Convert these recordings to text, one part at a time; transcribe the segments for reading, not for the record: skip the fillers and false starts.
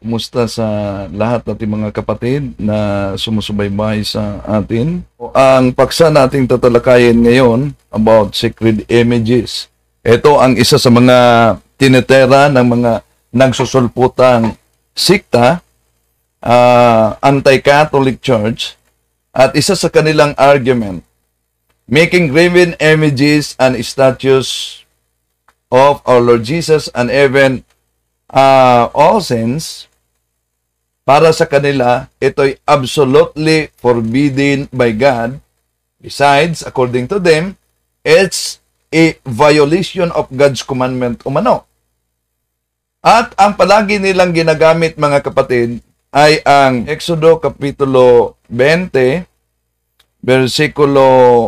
Kumusta sa lahat nating mga kapatid na sumusubaybay sa atin? Ang paksa nating tatalakayin ngayon about sacred images. Ito ang isa sa mga tinitera ng mga nagsusulputang sikta, anti-Catholic Church, at isa sa kanilang argument, making graven images and statues of our Lord Jesus and even all saints. Para sa kanila, ito'y absolutely forbidden by God. Besides, according to them, it's a violation of God's commandment umano. At ang palagi nilang ginagamit, mga kapatid, ay ang Exodo Kapitulo 20, versikulo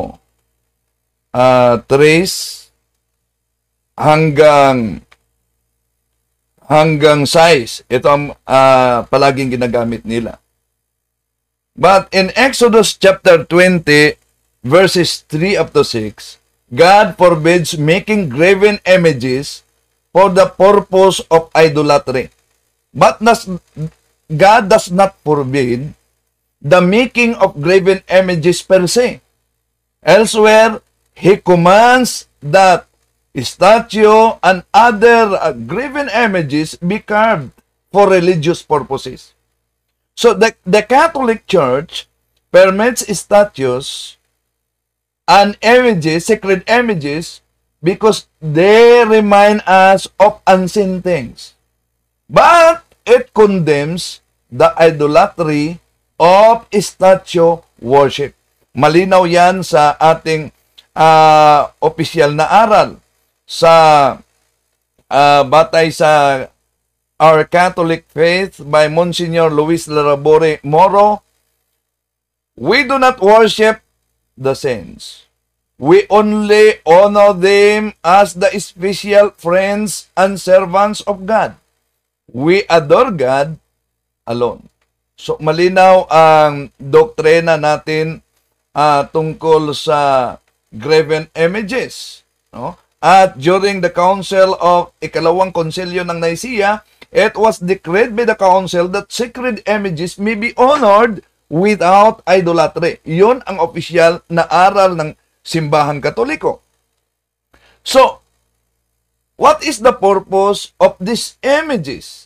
3 hanggang 6. Ito ang palaging ginagamit nila. But in Exodus chapter 20, verses 3 up to 6, God forbids making graven images for the purpose of idolatry. But God does not forbid the making of graven images per se. Elsewhere, He commands that statue and other graven images be carved for religious purposes. So the Catholic Church permits statues and images, sacred images, because they remind us of unseen things. But it condemns the idolatry of statue worship. Malinaw yan sa ating opisyal na aral. Sa batay sa Our Catholic Faith by Monsignor Luis Larabore Moro, we do not worship the saints. We only honor them as the special friends and servants of God. We adore God alone. So malinaw ang doktrina natin tungkol sa graven images, no? At during the council of ikalawang konsilyo ng Nicaea, it was decreed by the council that sacred images may be honored without idolatry. Yun ang opisyal na aral ng simbahang Katoliko. So, what is the purpose of these images?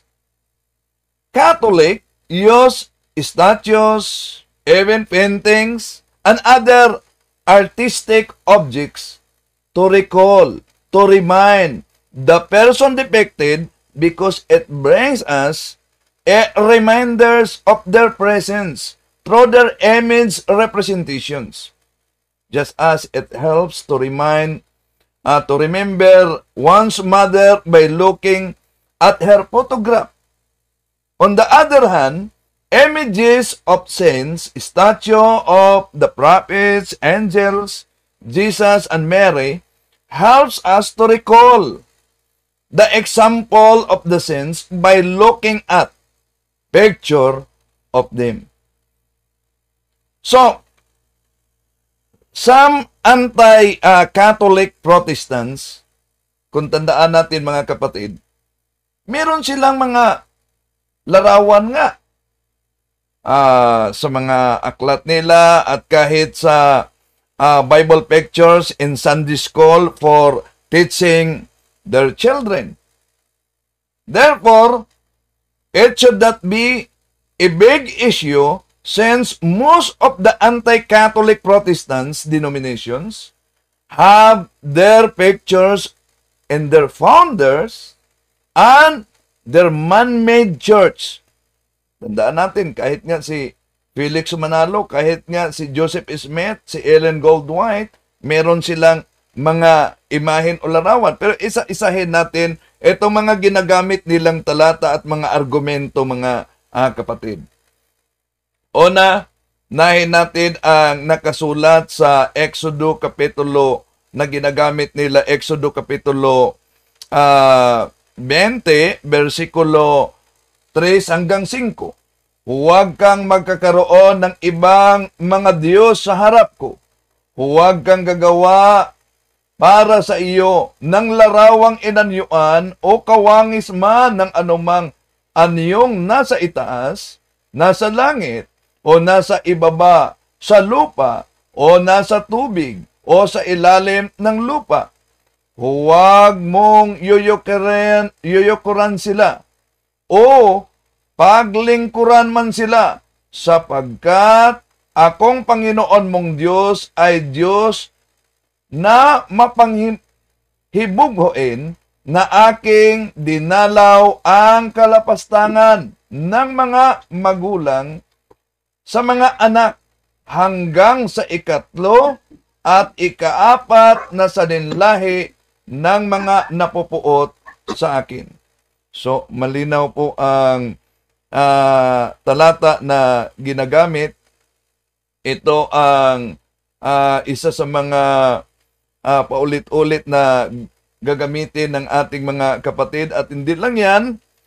Catholic use statues, even paintings, and other artistic objects to recall, to remind the person depicted, because it brings us reminders of their presence through their image representations. Just as it helps to remember one's mother by looking at her photograph. On the other hand, images of saints, statue of the prophets, angels, Jesus, and Mary, helps us to recall the example of the saints by looking at picture of them. So, some anti-Catholic Protestants, kung tandaan natin mga kapatid, meron silang mga larawan nga sa mga aklat nila at kahit sa Bible pictures in Sunday school for teaching their children. Therefore, it should not be a big issue since most of the anti-Catholic Protestants denominations have their pictures in their founders and their man-made church. Tandaan natin, kahit nga si Felix Manalo, kahit nga si Joseph Smith, si Ellen Goldwhite, meron silang mga imahen o larawan. Pero isa-isahin natin itong mga ginagamit nilang talata at mga argumento, mga kapatid. Una, nahin natin ang nakasulat sa Exodo Kapitulo na ginagamit nila, Exodo Kapitulo 20, versikulo 3 hanggang 5. Huwag kang magkakaroon ng ibang mga Diyos sa harap ko. Huwag kang gagawa para sa iyo ng larawang inanyuan o kawangis man ng anumang anyong nasa itaas, nasa langit, o nasa ibaba sa lupa, o nasa tubig, o sa ilalim ng lupa. Huwag mong yuyukuran sila, o paglingkuran man sila, sapagkat akong Panginoon mong Diyos ay Diyos na mapanghibughoin, na aking dinalaw ang kalapastangan ng mga magulang sa mga anak hanggang sa ikatlo at ikaapat na saninlahi ng mga napupuot sa akin. So, malinaw po ang talata na ginagamit. Ito ang isa sa mga paulit-ulit na gagamitin ng ating mga kapatid. At hindi lang yan,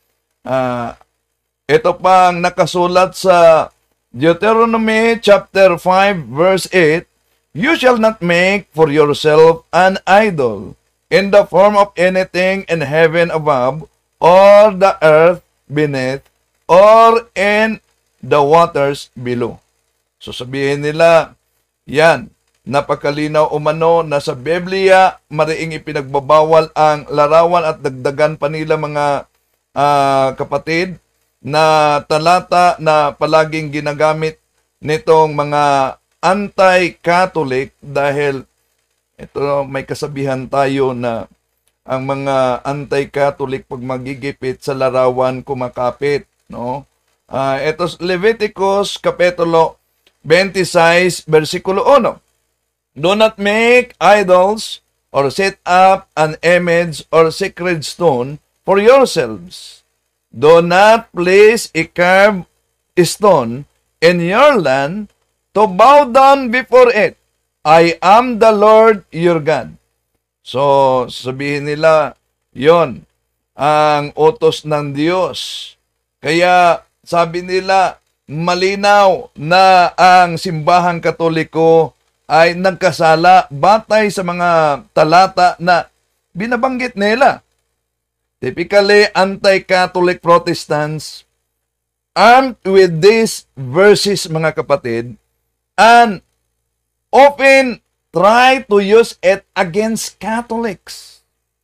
ito pang nakasulat sa Deuteronomy chapter 5 verse 8, "You shall not make for yourself an idol in the form of anything in heaven above, or the earth beneath, or in the waters below." So sabihin nila, yan, napakalinaw umano na sa Biblia mariing ipinagbabawal ang larawan, at dagdagan pa nila mga kapatid na talata na palaging ginagamit nitong mga anti-Catholic, dahil ito may kasabihan tayo na ang mga anti-Catholic pag magigipit sa larawan kumakapit, no? Ito Leviticus kapitulo 26 versikulo 1. "Do not make idols or set up an image or sacred stone for yourselves. Do not place a carved stone in your land to bow down before it. I am the Lord your God." So, sabihin nila, yon ang utos ng Diyos. Kaya, sabi nila, malinaw na ang simbahang Katoliko ay nagkasala batay sa mga talata na binabanggit nila. Typically, anti-Catholic Protestants, armed with these verses, mga kapatid, and often try to use it against Catholics.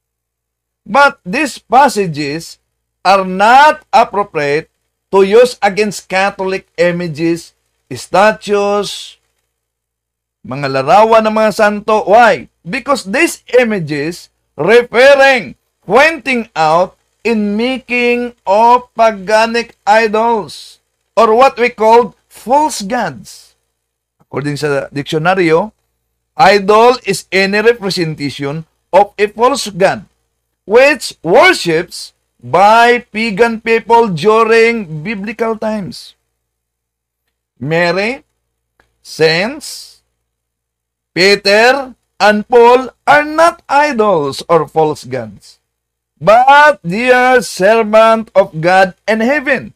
But these passages are not appropriate to use against Catholic images, statues, mga larawan ng mga santo. Why? Because these images pointing out in making of paganic idols, or what we call false gods. According sa diksyonaryo, idol is any representation of a false god, which worships by pagan people during biblical times. Mary, saints, Peter, and Paul are not idols or false gods, but they are servants of God in heaven,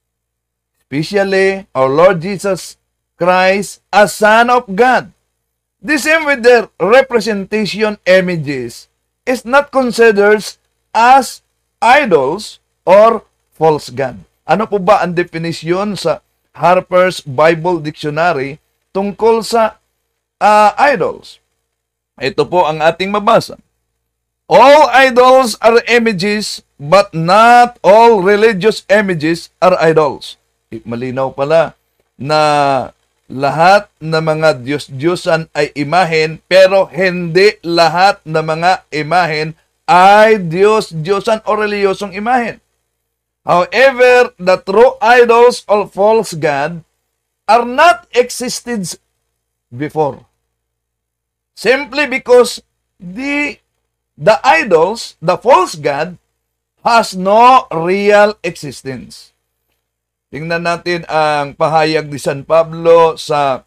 especially our Lord Jesus Christ, a Son of God. The same with their representation images is not considered as idols or false god. Ano po ba ang definition sa Harper's Bible Dictionary tungkol sa idols? Ito po ang ating mabasa. All idols are images, but not all religious images are idols. Malinaw pala na lahat ng mga Diyos-Diyosan ay imahen, pero hindi lahat ng mga imahen ay Diyos-Diyosan o reliyosong imahen. However, the true idols or false god are not existed before. Simply because the idols, the false god, has no real existence. Tingnan natin ang pahayag ni San Pablo sa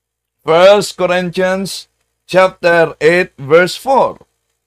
1 Corinthians chapter 8 verse 4.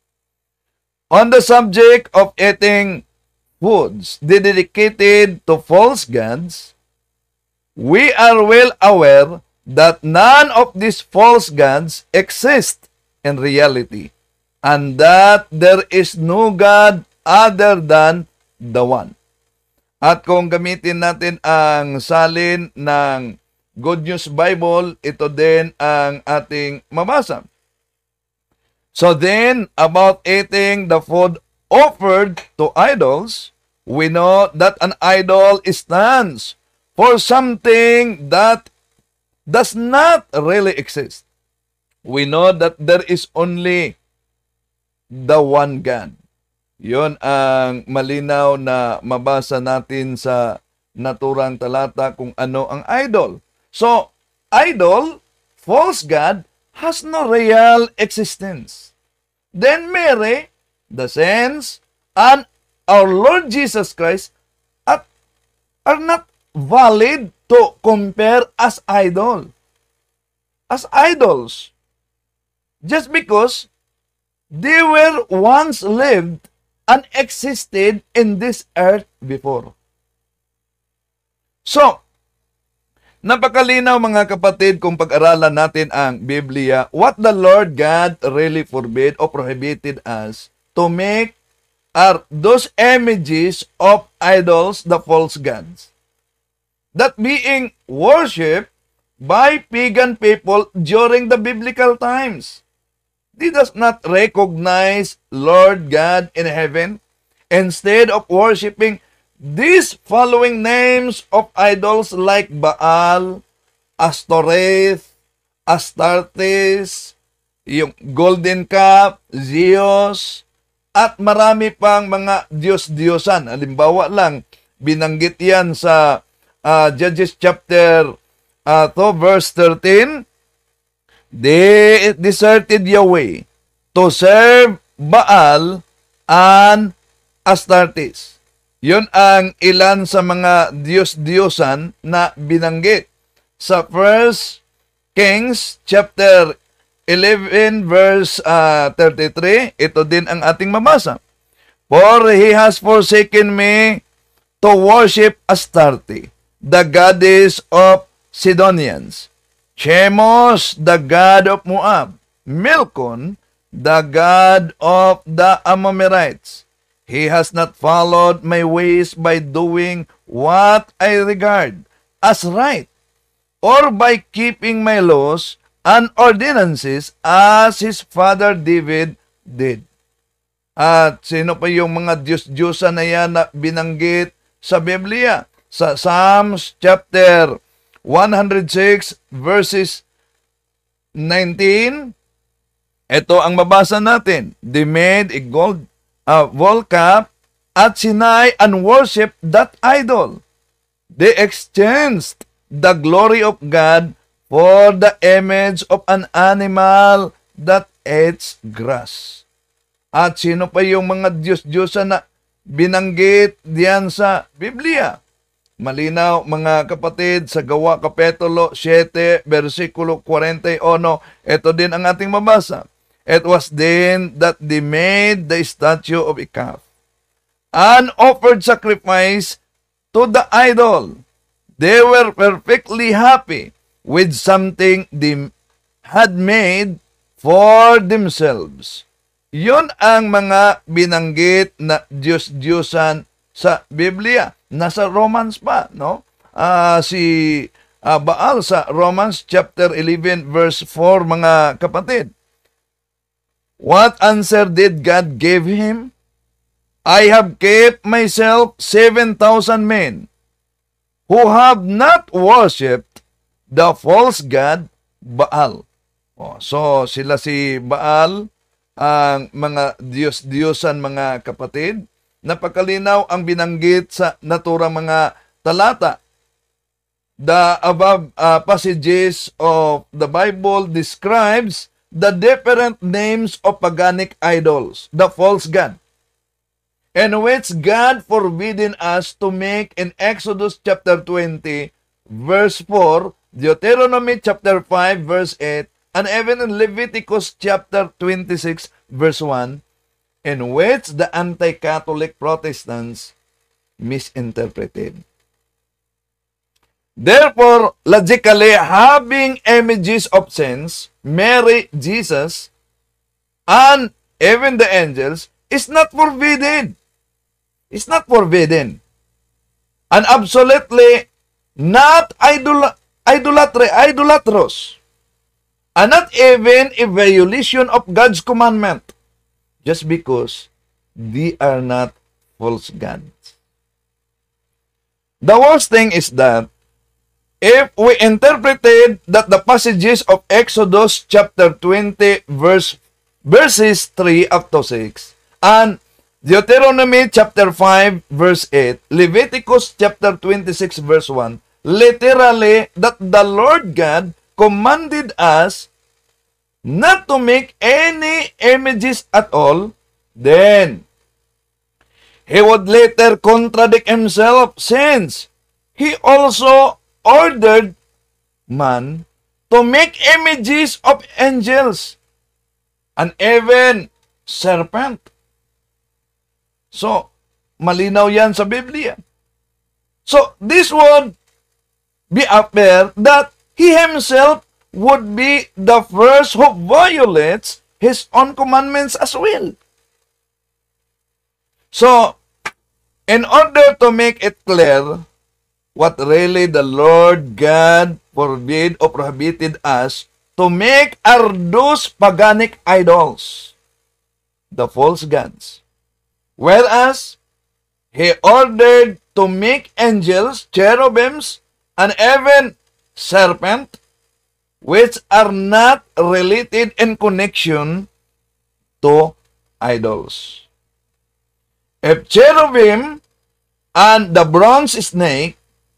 On the subject of eating foods dedicated to false gods, we are well aware that none of these false gods exist in reality, and that there is no God other than the one. At kung gamitin natin ang salin ng Good News Bible, ito din ang ating mabasa. So then, about eating the food offered to idols, we know that an idol stands for something that does not really exist. We know that there is only the one God. Yon ang malinaw na mabasa natin sa naturang talata kung ano ang idol. So, idol, false God, has no real existence. Then Mary, the saints, and our Lord Jesus Christ are not valid to compare as idol. As idols. Just because they were once lived and existed in this earth before. So, napakalinaw mga kapatid kung pag-aralan natin ang Biblia, what the Lord God really forbid or prohibited us to make are those images of idols, the false gods, that being worshipped by pagan people during the biblical times. They does not recognize Lord God in heaven. Instead of worshiping these following names of idols like Baal, Astoreth, Astartes, yung golden calf, Zeus, at marami pang mga Diyos-Diyosan. Halimbawa lang, binanggit yan sa Judges chapter 2 verse 13. They deserted Yahweh to serve Baal and Astartes. Yun ang ilan sa mga Diyos-Diyosan na binanggit sa 1 Kings chapter 11 verse 33. Ito din ang ating mabasa. For he has forsaken me to worship Astarte, the goddess of Sidonians, Chemos, the god of Moab, Milcon, the god of the Amorites. He has not followed my ways by doing what I regard as right, or by keeping my laws and ordinances as his father David did. At sino pa yung mga Diyos-Diyosan na yan na binanggit sa Biblia? Sa Psalms chapter 106 verses 19, ito ang mabasa natin. They made a gold calf at sinai and worship that idol. They exchanged the glory of God for the image of an animal that eats grass. At sino pa yung mga Diyos-Diyosan na binanggit diyan sa Biblia? Malinaw mga kapatid sa Gawa Kapitulo 7 versikulo 41, ito din ang ating mabasa. It was then that they made the statue of a calf and offered sacrifice to the idol. They were perfectly happy with something they had made for themselves. Yun ang mga binanggit na Diyos-Diyosan sa Biblia. Nasa Romans pa, no? Si Baal sa Romans chapter 11 verse 4, mga kapatid. What answer did God give him? I have kept myself 7,000 men who have not worshipped the false god Baal. So sila si Baal, ang mga Diyos-Diyosan, mga kapatid. Napakalinaw ang binanggit sa naturang mga talata. The above passages of the Bible describes the different names of paganic idols, the false god, in which God forbidden us to make in Exodus chapter 20 verse 4, Deuteronomy chapter 5 verse 8, and even in Leviticus chapter 26 verse 1, in which the anti-Catholic Protestants misinterpreted. Therefore, logically, having images of saints, Mary, Jesus, and even the angels is not forbidden. It's not forbidden. and absolutely not idolatrous, and not even a violation of God's commandment, just because they are not false gods. The worst thing is that if we interpreted that the passages of Exodus chapter 20 verses 3 up to 6 and Deuteronomy chapter 5 verse 8, Leviticus chapter 26 verse 1, literally that the Lord God commanded us not to make any images at all, then he would later contradict himself, since he also ordered man to make images of angels and even serpent. So, malinaw yan sa Biblia. So, this would be appear that he himself would be the first who violates his own commandments as well. So, in order to make it clear what really the Lord God forbid or prohibited us to make are those paganic idols, the false gods. Whereas, he ordered to make angels, cherubims, and even serpent, which are not related in connection to idols. If cherubim and the bronze snake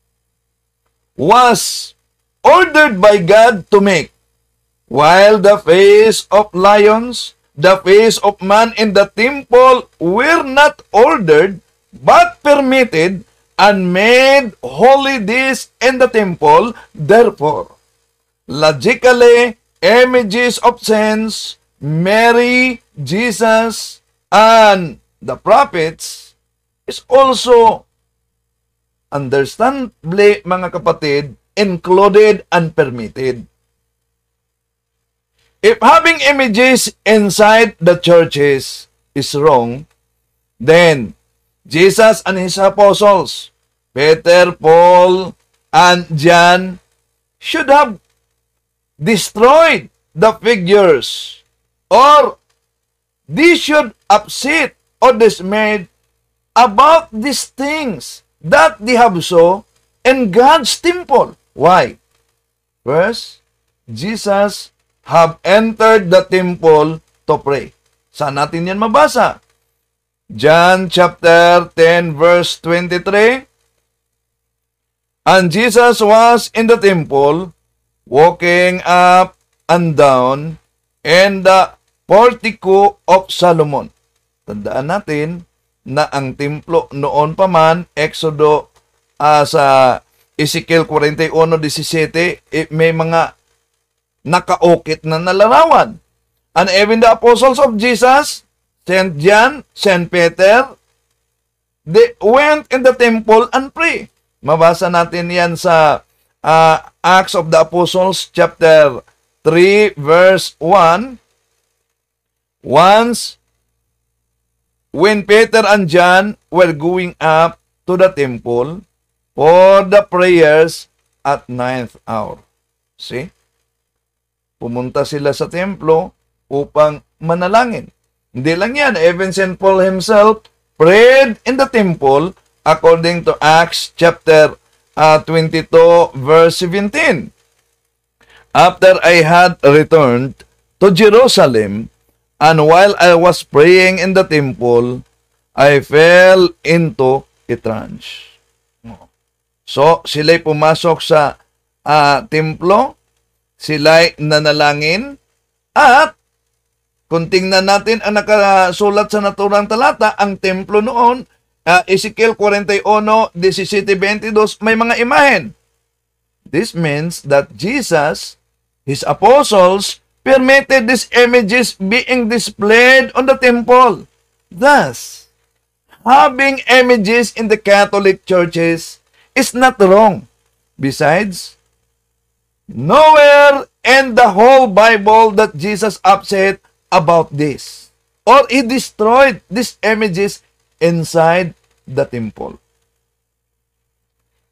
was ordered by God to make, while the face of lions, the face of man in the temple were not ordered, but permitted and made holy this in the temple, therefore, logically, images of saints, Mary, Jesus, and the prophets is also, understandably, mga kapatid, included and permitted. If having images inside the churches is wrong, then Jesus and his apostles, Peter, Paul, and John, should have destroyed the figures, or they should upset or dismayed about these things that they have saw in God's temple. Why? First, Jesus have entered the temple to pray. Saan natin yan mabasa? John chapter 10 verse 23. And Jesus was in the temple, walking up and down in the portico of Solomon. Tandaan natin na ang templo noon pa man, Exodo sa Ezekiel 41:17, may mga nakaukit na larawan. And even the apostles of Jesus, Saint John, Saint Peter, they went in the temple and pray. Mabasa natin yan sa Acts of the Apostles chapter 3 verse 1. Once, when Peter and John were going up to the temple for the prayers at 9th hour. See? Pumunta sila sa templo upang manalangin. Hindi lang yan. Even St. Paul himself prayed in the temple according to Acts chapter 22 verse 17. After I had returned to Jerusalem, and while I was praying in the temple, I fell into a trance. So, sila'y pumasok sa templo, sila'y nanalangin, at kung tingnan natin ang nakasulat sa naturang talata, ang templo noon, Ezekiel 41:17-22, may mga imahen. This means that Jesus, his apostles, permitted these images being displayed on the temple. Thus, having images in the Catholic churches is not wrong. Besides, nowhere in the whole Bible that Jesus upset about this, or he destroyed these images inside the temple.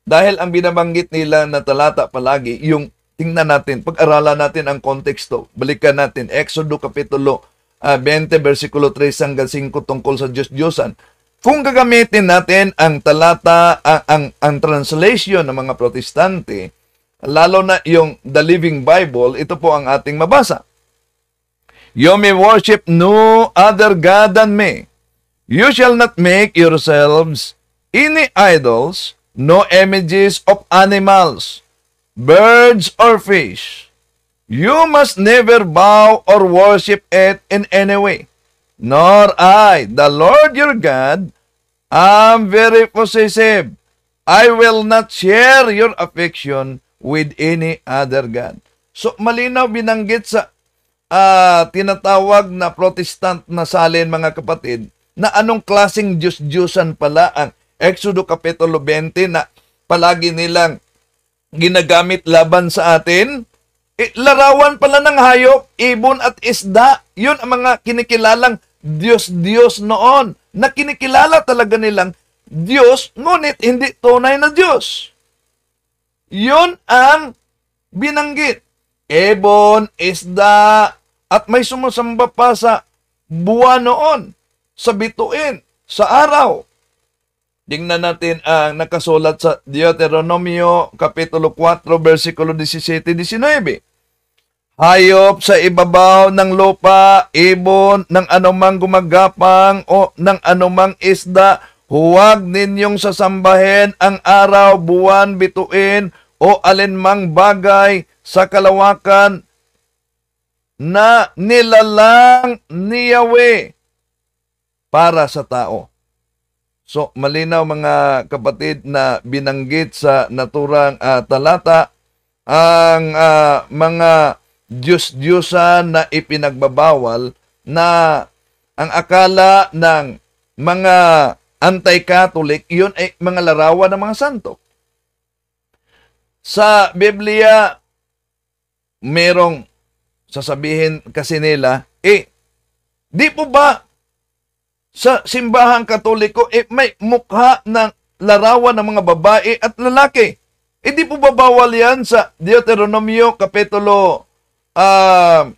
Dahil ang binabanggit nila na talata palagi, yung tingnan natin, pag-aralan natin ang konteksto, balikan natin, Exodo Kapitulo 20, versikulo 3 hanggang 5 tungkol sa Diyos-Diyosan. Kung gagamitin natin ang talata, ang translation ng mga Protestante, lalo na yung The Living Bible, ito po ang ating mabasa. You may worship no other God than me. You shall not make yourselves any idols, no images of animals, birds, or fish. You must never bow or worship it in any way. Nor I, the Lord your God, am very possessive. I will not share your affection with any other God. So, malinaw binanggit sa tinatawag na Protestant na salin, mga kapatid, na anong klaseng Diyos-Diyosan pala ang Exodo Kapitulo 20 na palagi nilang ginagamit laban sa atin. Larawan pala ng hayop, ibon at isda. Yun ang mga kinikilalang Diyos-Diyos noon, na kinikilala talaga nilang Diyos, ngunit hindi tunay na Diyos. Yun ang binanggit. Ibon, isda, at may sumusamba pa sa buwan noon, sa bituin, sa araw. Tingnan natin ang nakasulat sa Deuteronomio Kapitulo 4, versikulo 17-19. Hayop sa ibabaw ng lupa, ibon ng anumang gumagapang o ng anumang isda, huwag ninyong sasambahin ang araw, buwan, bituin o alinmang bagay sa kalawakan na nilalang ni Yahweh para sa tao. So, malinaw mga kapatid na binanggit sa naturang talata ang mga Diyos-Diyosan na ipinagbabawal, na ang akala ng mga anti-Catholic, yun ay mga larawan ng mga santo. Sa Biblia, merong sasabihin kasi nila, di po ba sa simbahang Katoliko, may mukha ng larawan ng mga babae at lalaki? Di po ba bawal yan sa Deuteronomio Kapitulo 4,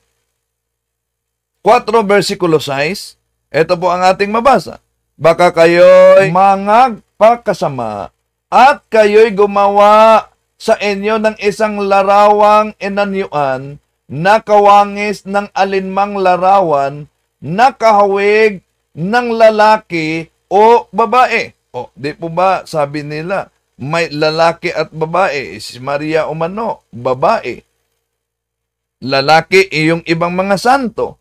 versikulo 6? Ito po ang ating mabasa. Baka kayo'y mangagpakasama at kayo'y gumawa sa inyo ng isang larawang inanyuan na kawangis ng alinmang larawan na kahawig ng lalaki o babae. Di po ba sabi nila, may lalaki at babae? Si Maria umano, babae. Lalaki yung ibang mga santo.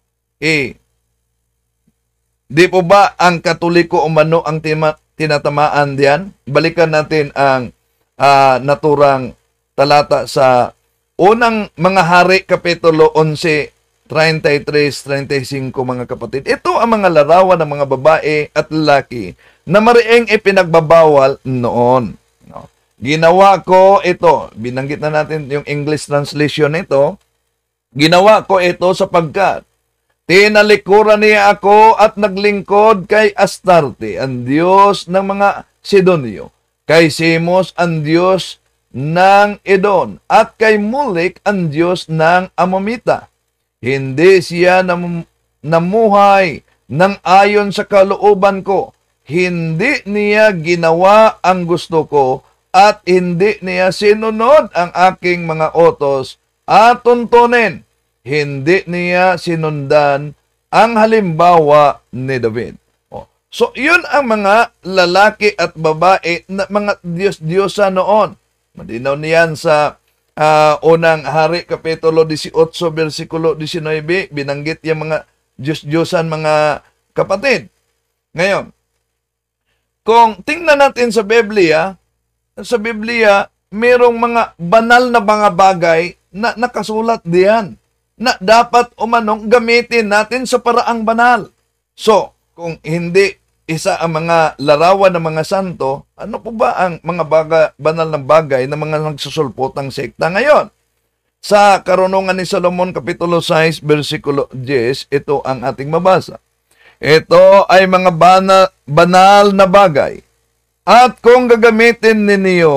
Di po ba ang Katoliko umano ang tinatamaan diyan? Balikan natin ang naturang talata sa unang mga hari, Kapitulo 11, 33-35, mga kapatid. Ito ang mga larawan ng mga babae at lalaki na mariing ipinagbabawal noon. No? Ginawa ko ito, binanggit na natin yung English translation nito, ginawa ko ito sapagkat tinalikuran niya ako at naglingkod kay Astarte, ang Diyos ng mga Sidonio, kay Simos, ang Diyos ng Edon, at kay Molek, ang Diyos ng Amomita. Hindi siya namuhay ng ayon sa kalooban ko. Hindi niya ginawa ang gusto ko at hindi niya sinunod ang aking mga utos at tuntunin. Hindi niya sinundan ang halimbawa ni David. So, yun ang mga lalaki at babae na mga Diyos-Diyosa noon. Malinaw niyan sa unang hari, Kapitulo 18, versikulo 19, binanggit yung mga Diyos-Diyosan, mga kapatid. Ngayon, kung tingnan natin sa Biblia, mayroong mga banal na mga bagay na nakasulat diyan na dapat umanong gamitin natin sa paraang banal. So, kung hindi isa ang mga larawan ng mga santo, ano po ba ang mga banal na bagay na mga nagsusulpotang sekta ngayon? Sa Karunungan ni Solomon, Kapitulo 6, versikulo 10, ito ang ating mabasa. Ito ay mga banal na bagay. At kung gagamitin ninyo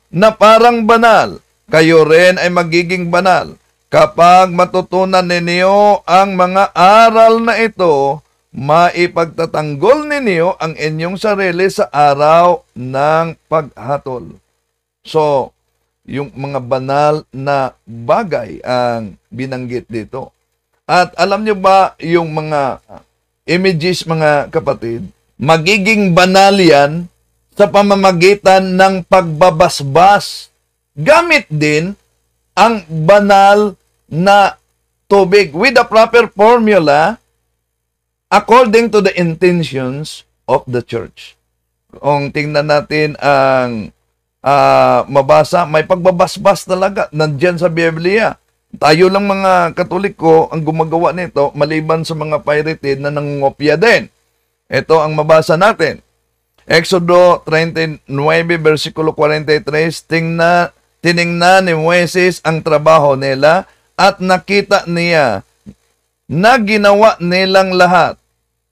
na parang banal, kayo rin ay magiging banal. Kapag matutunan ninyo ang mga aral na ito, maipagtatanggol ninyo ang inyong sarili sa araw ng paghatol. So, yung mga banal na bagay ang binanggit dito. At alam nyo ba yung mga images, mga kapatid, magiging banal yan sa pamamagitan ng pagbabasbas. Gamit din ang banal na tubig with the proper formula according to the intentions of the church. Kung tingnan natin ang mabasa, may pagbabasbas talaga nandyan sa Biblia. Tayo lang mga Katoliko ang gumagawa nito maliban sa mga pirated na nangungopya din. Ito ang mabasa natin. Exodo 39, versikulo 43, tiningnan ni Moises ang trabaho nila at nakita niya na ginawa nilang lahat.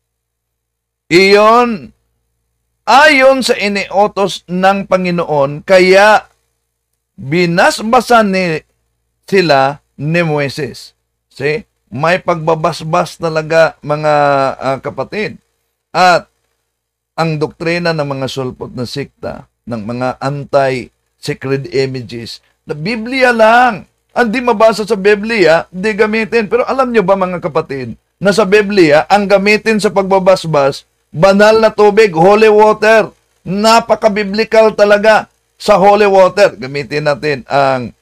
Iyon ayon sa iniutos ng Panginoon, kaya binasbasan sila ni Moises. See? May pagbabasbas talaga mga kapatid. At ang doktrina ng mga sulpot na sikta, ng mga anti-sacred images, na Biblia lang. Ang di mabasa sa Biblia, di gamitin. Pero alam nyo ba mga kapatid, na sa Biblia, ang gamitin sa pagbabasbas, banal na tubig, holy water. Napaka-biblical talaga sa holy water. Gamitin natin ang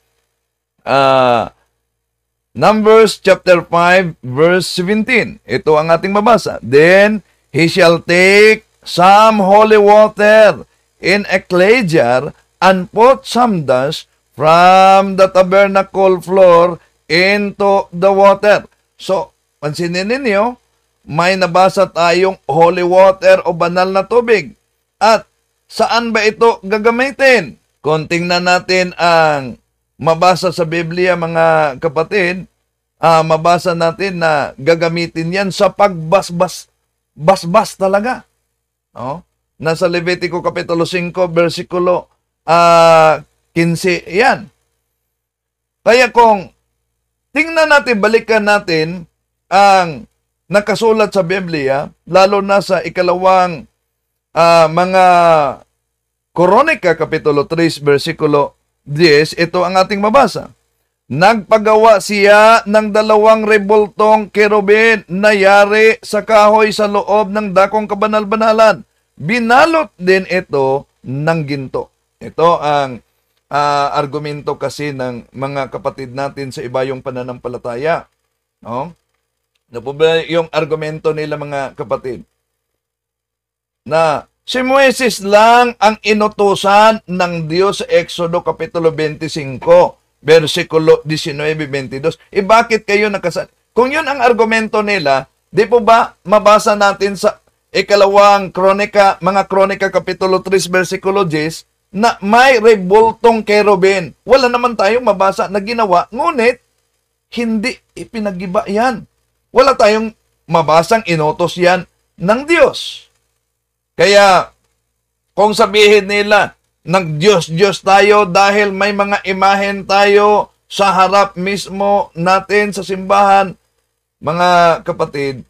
Numbers chapter 5, verse 17. Ito ang ating mabasa. Then, he shall take some holy water in a clay jar and put some dust from the tabernacle floor into the water. So, pansinin ninyo, may nabasa tayong holy water o banal na tubig. At saan ba ito gagamitin? Kung tingnan natin ang mabasa sa Biblia, mga kapatid, mabasa natin na gagamitin yan sa pagbasbas talaga. No? Nasa Levitico Kapitulo 5, versikulo 15, yan. Kaya kung tingnan natin, balikan natin ang nakasulat sa Biblia, lalo na sa ikalawang mga Kronika, Kapitulo 3, versikulo 10, ito ang ating mabasa. Nagpagawa siya ng 2 rebultong kerubin na yari sa kahoy sa loob ng dakong kabanal-banalan. Binalot din ito ng ginto. Ito ang argumento kasi ng mga kapatid natin sa ibayong pananampalataya. No? Yung argumento nila, mga kapatid, na si Moises lang ang inutusan ng Diyos sa Exodo Kapitulo 25, versikulo 19-22. Bakit kayo nakasal? Kung yun ang argumento nila, di po ba mabasa natin sa ikalawang kronika, mga kronika Kapitulo 3, versikulo 10, na may rebultong kerubin. Wala naman tayong mabasa na ginawa, ngunit hindi ipinagiba yan. Wala tayong mabasang inutos yan ng Diyos. Kaya, kung sabihin nila, nag-Diyos-Diyos tayo dahil may mga imahen tayo sa harap mismo natin sa simbahan, mga kapatid,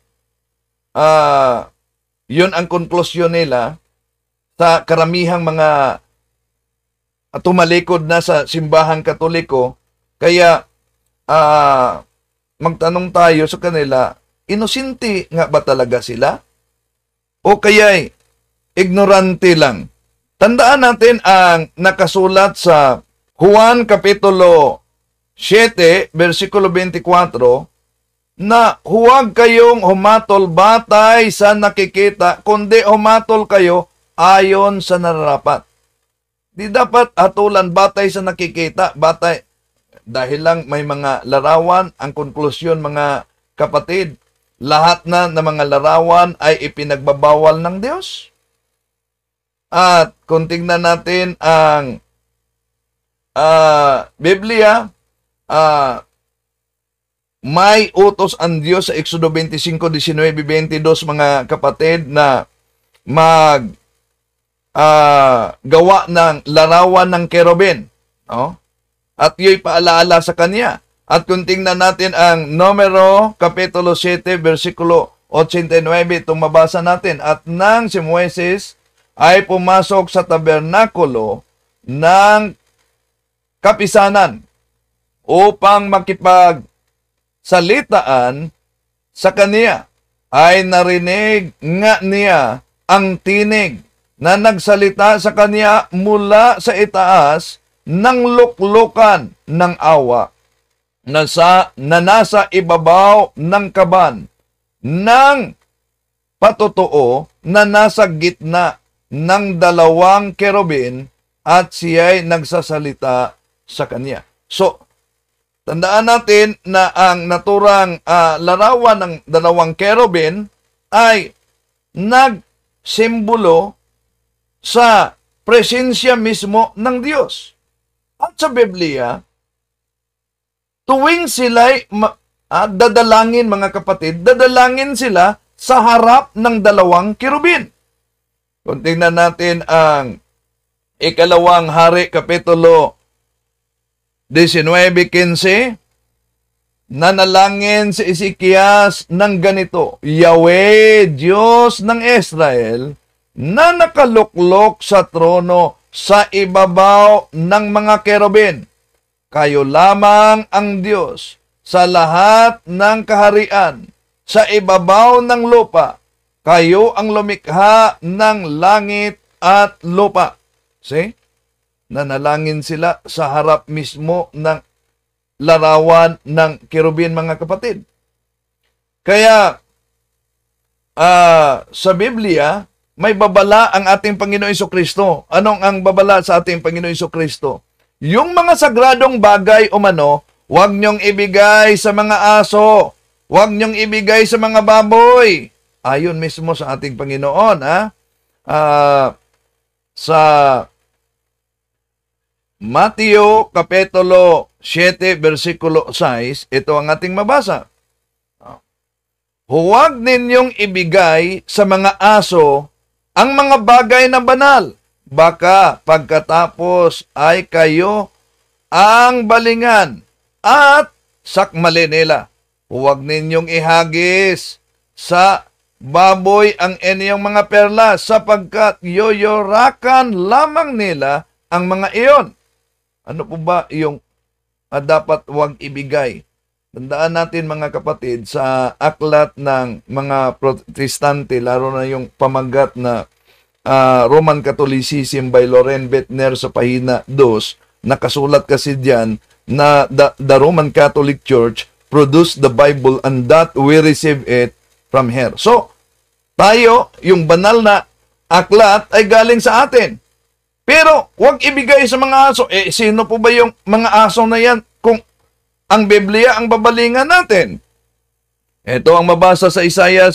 yun ang konklusyon nila sa karamihang mga tumalikod na sa simbahang Katoliko. Kaya, magtanong tayo sa kanila, inosente nga ba talaga sila? O kaya'y ignorante lang? Tandaan natin ang nakasulat sa Juan Kapitulo 7, versikulo 24, na huwag kayong humatol batay sa nakikita, kundi humatol kayo ayon sa nararapat. Di dapat hatulan batay sa nakikita, batay dahil lang may mga larawan. Ang konklusyon, mga kapatid, lahat na ng mga larawan ay ipinagbabawal ng Diyos. At kung tingnan natin ang Biblia, may utos ang Diyos sa Exodo 25, 19, 22, mga kapatid, na gawa ng larawan ng kerubin. No? At iyo'y paalaala sa kanya. At kung tingnan natin ang Numero, Kapitulo 7, versikulo 89, itong mabasa natin. At nang si Moises ay pumasok sa tabernakulo ng kapisanan upang makipagsalitaan sa kaniya, ay narinig nga niya ang tinig na nagsalita sa kaniya mula sa itaas ng luklukan ng awa na nasa ibabaw ng kaban ng patotoo na nasa gitna ng dalawang kerubin at siya'y nagsasalita sa kanya. So, tandaan natin na ang naturang larawan ng dalawang kerubin ay nagsimbolo sa presensya mismo ng Diyos. At sa Biblia, tuwing sila'y dadalangin, mga kapatid, dadalangin sila sa harap ng dalawang kerubin. Kung tingnan natin ang Ikalawang Hari, Kapitulo 19:15, nanalangin si Ezekias ng ganito, Yahweh, Diyos ng Israel, na nakaluklok sa trono sa ibabaw ng mga kerubin. Kayo lamang ang Diyos sa lahat ng kaharian, sa ibabaw ng lupa. Kayo ang lumikha ng langit at lupa. See? Nanalangin sila sa harap mismo ng larawan ng kerubin, mga kapatid. Kaya, sa Biblia, may babala ang ating Panginoon Jesucristo. Anong ang babala sa ating Panginoon Jesucristo? Yung mga sagradong bagay umano, huwag niyong ibigay sa mga aso. Huwag niyong ibigay sa mga baboy. Ayon mismo sa ating Panginoon. Sa Mateo, Kapitulo 7, versikulo 6, ito ang ating mabasa. Huwag ninyong ibigay sa mga aso ang mga bagay na banal. Baka pagkatapos ay kayo ang balingan at sakmali nila. Huwag ninyong ihagis sa baboy ang inyong mga perlas sapagkat yoyorakan lamang nila ang mga iyon. Ano po ba yung dapat huwag ibigay? Tandaan natin, mga kapatid, sa aklat ng mga Protestante, lalo na yung pamagat na Roman Catholicism by Loren Bettner sa pahina 2, nakasulat kasi diyan na the Roman Catholic Church produced the Bible and that we receive it from her. So, tayo, yung banal na aklat ay galing sa atin. Pero, huwag ibigay sa mga aso. Sino po ba yung mga aso na yan kung ang Biblia ang babalingan natin? Ito ang mabasa sa Isaiah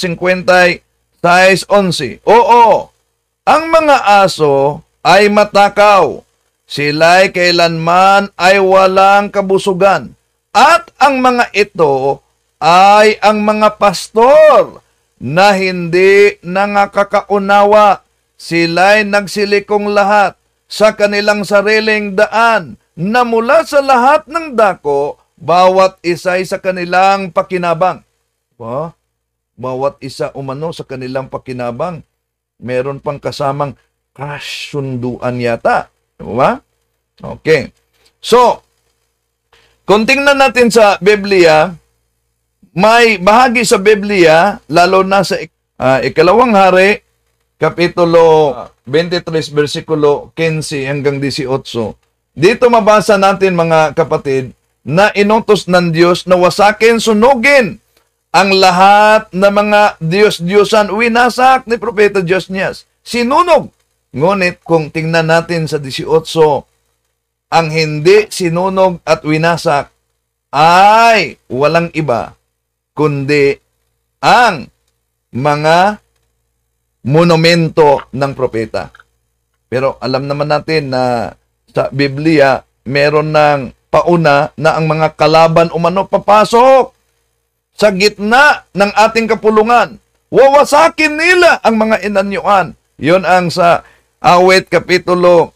56:11. Oo, ang mga aso ay matakaw. Sila'y kailanman ay walang kabusugan. At ang mga ito ay ang mga pastor na hindi nangakakaunawa. Sila'y nagsilikong lahat sa kanilang sariling daan na mula sa lahat ng dako, bawat isa'y sa kanilang pakinabang. Bawat isa umano sa kanilang pakinabang. Meron pang kasamang kasunduan yata. Diba? Okay. So, kung tingnan natin sa Biblia, may bahagi sa Biblia, lalo na sa Ikalawang Hari, Kapitulo 23, versikulo 15 hanggang 18. Dito mabasa natin, mga kapatid, na inutos ng Diyos na wasakin, sunugin ang lahat ng mga Diyos-Diyosan. Winasak ni Propeta Josnias. Sinunog. Ngunit kung tingnan natin sa 18, ang hindi sinunog at winasak ay walang iba kundi ang mga monumento ng propeta. Pero alam naman natin na sa Biblia, meron ng pauna na ang mga kalaban umano papasok sa gitna ng ating kapulungan. Wawasakin nila ang mga inanyuan. Yun ang sa Awit Kapitulo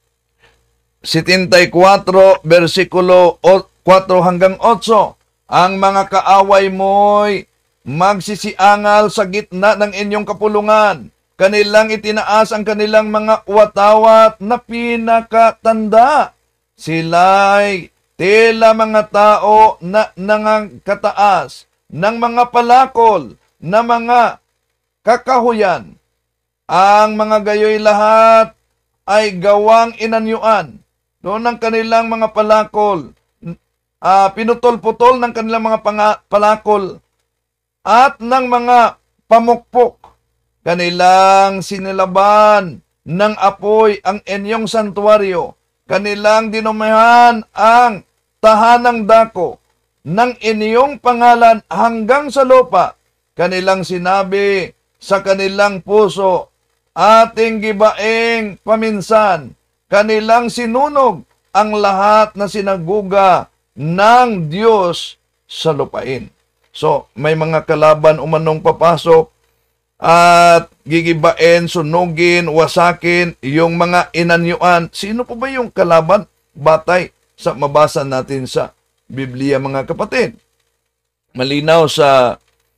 74, versikulo 4 hanggang 8. Ang mga kaaway mo'y magsisiangal sa gitna ng inyong kapulungan. Kanilang itinaas ang kanilang mga watawat na pinakatanda. Sila'y tila mga tao na nangangkataas ng mga palakol na mga kakahuyan. Ang mga gayoy lahat ay gawang inanyuan. Noon ang kanilang mga palakol, pinutol-putol ng kanilang mga palakol at ng mga pamukpok. Kanilang sinilaban ng apoy ang inyong santuaryo. Kanilang dinumihan ang tahanang dako ng inyong pangalan hanggang sa lupa. Kanilang sinabi sa kanilang puso, ating gibaing paminsan. Kanilang sinunog ang lahat na sinaguga ng Diyos sa lupain. So, may mga kalaban umanong papasok at gigibain, sunugin, wasakin yung mga inanyuan. Sino po ba yung kalaban? Batay sa mabasa natin sa Biblia, mga kapatid. Malinaw sa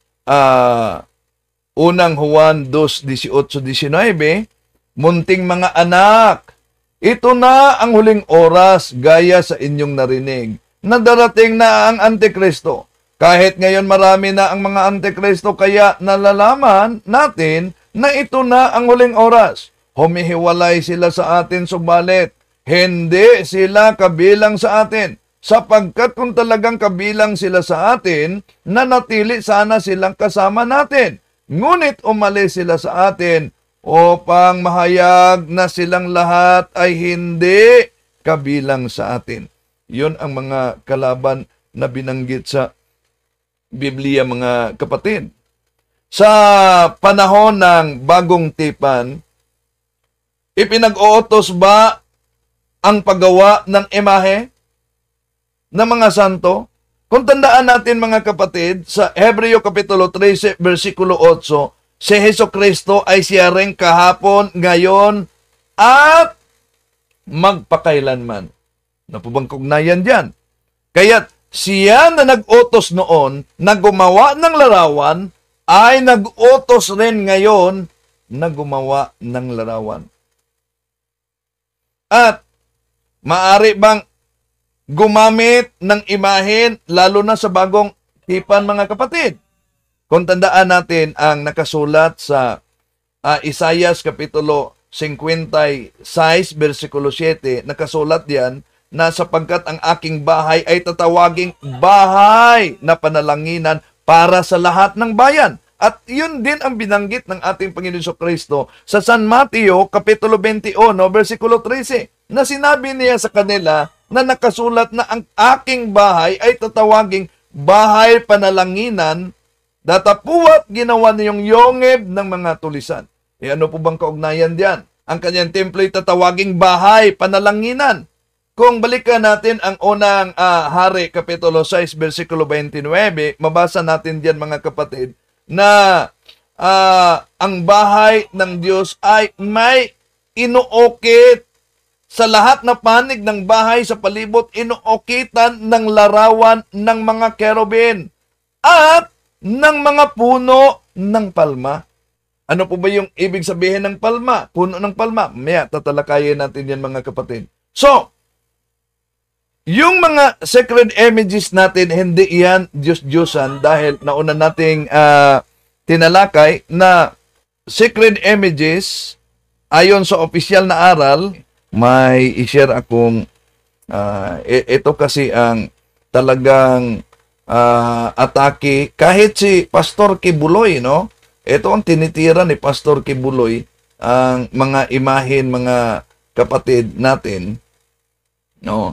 unang Juan 2:18-19, munting mga anak, ito na ang huling oras gaya sa inyong narinig na darating na ang Antikristo. Kahit ngayon marami na ang mga Antikristo, kaya nalalaman natin na ito na ang huling oras. Humihiwalay sila sa atin, subalit hindi sila kabilang sa atin. Sapagkat kung talagang kabilang sila sa atin, nanatili sana silang kasama natin. Ngunit umalis sila sa atin upang mahayag na silang lahat ay hindi kabilang sa atin. Yun ang mga kalaban na binanggit sa Biblia, mga kapatid. Sa panahon ng bagong tipan, ipinag-uutos ba ang paggawa ng imahe ng mga santo? Kung tandaan natin, mga kapatid, sa Hebreo Kapitulo 13, versikulo 8, si Jesucristo ay siya rin kahapon, ngayon, at magpakailanman. Napubangkugnayan dyan. Kaya't siya na nag-utos noon na gumawa ng larawan, ay nag-utos rin ngayon na gumawa ng larawan. At maaari bang gumamit ng imahen, lalo na sa bagong tipan, mga kapatid? Kung tandaan natin ang nakasulat sa Isaias Kapitulo 56, versikulo 7, nakasulat diyan na sapagkat ang aking bahay ay tatawaging bahay na panalanginan para sa lahat ng bayan. At yun din ang binanggit ng ating Panginoon Jesucristo sa San Mateo Kapitulo 21, versikulo 13, na sinabi niya sa kanila na nakasulat na ang aking bahay ay tatawaging bahay panalanginan, datapuat ginawa niyong yongeb ng mga tulisan. E ano po bang kaugnayan diyan? Ang kanyang templo ay tatawaging bahay panalanginan. Kung balikan natin ang unang Hari, Kapitulo 6, versikulo 29, mabasa natin diyan, mga kapatid, na ang bahay ng Diyos ay may inuukit sa lahat na panig ng bahay sa palibot, inuukitan ng larawan ng mga kerubin at ng mga puno ng palma. Ano po ba yung ibig sabihin ng palma? Puno ng palma. Maya, tatalakayin natin yan, mga kapatid. So, yung mga sacred images natin, hindi yan Diyos-Diyosan, dahil nauna nating tinalakay na sacred images, ayon sa opisyal na aral, may i-share akong ito kasi ang talagang atake. Kahit si Pastor Kibuloy, no? Ito ang tinitira ni Pastor Kibuloy, ang mga imahin, mga kapatid natin, no?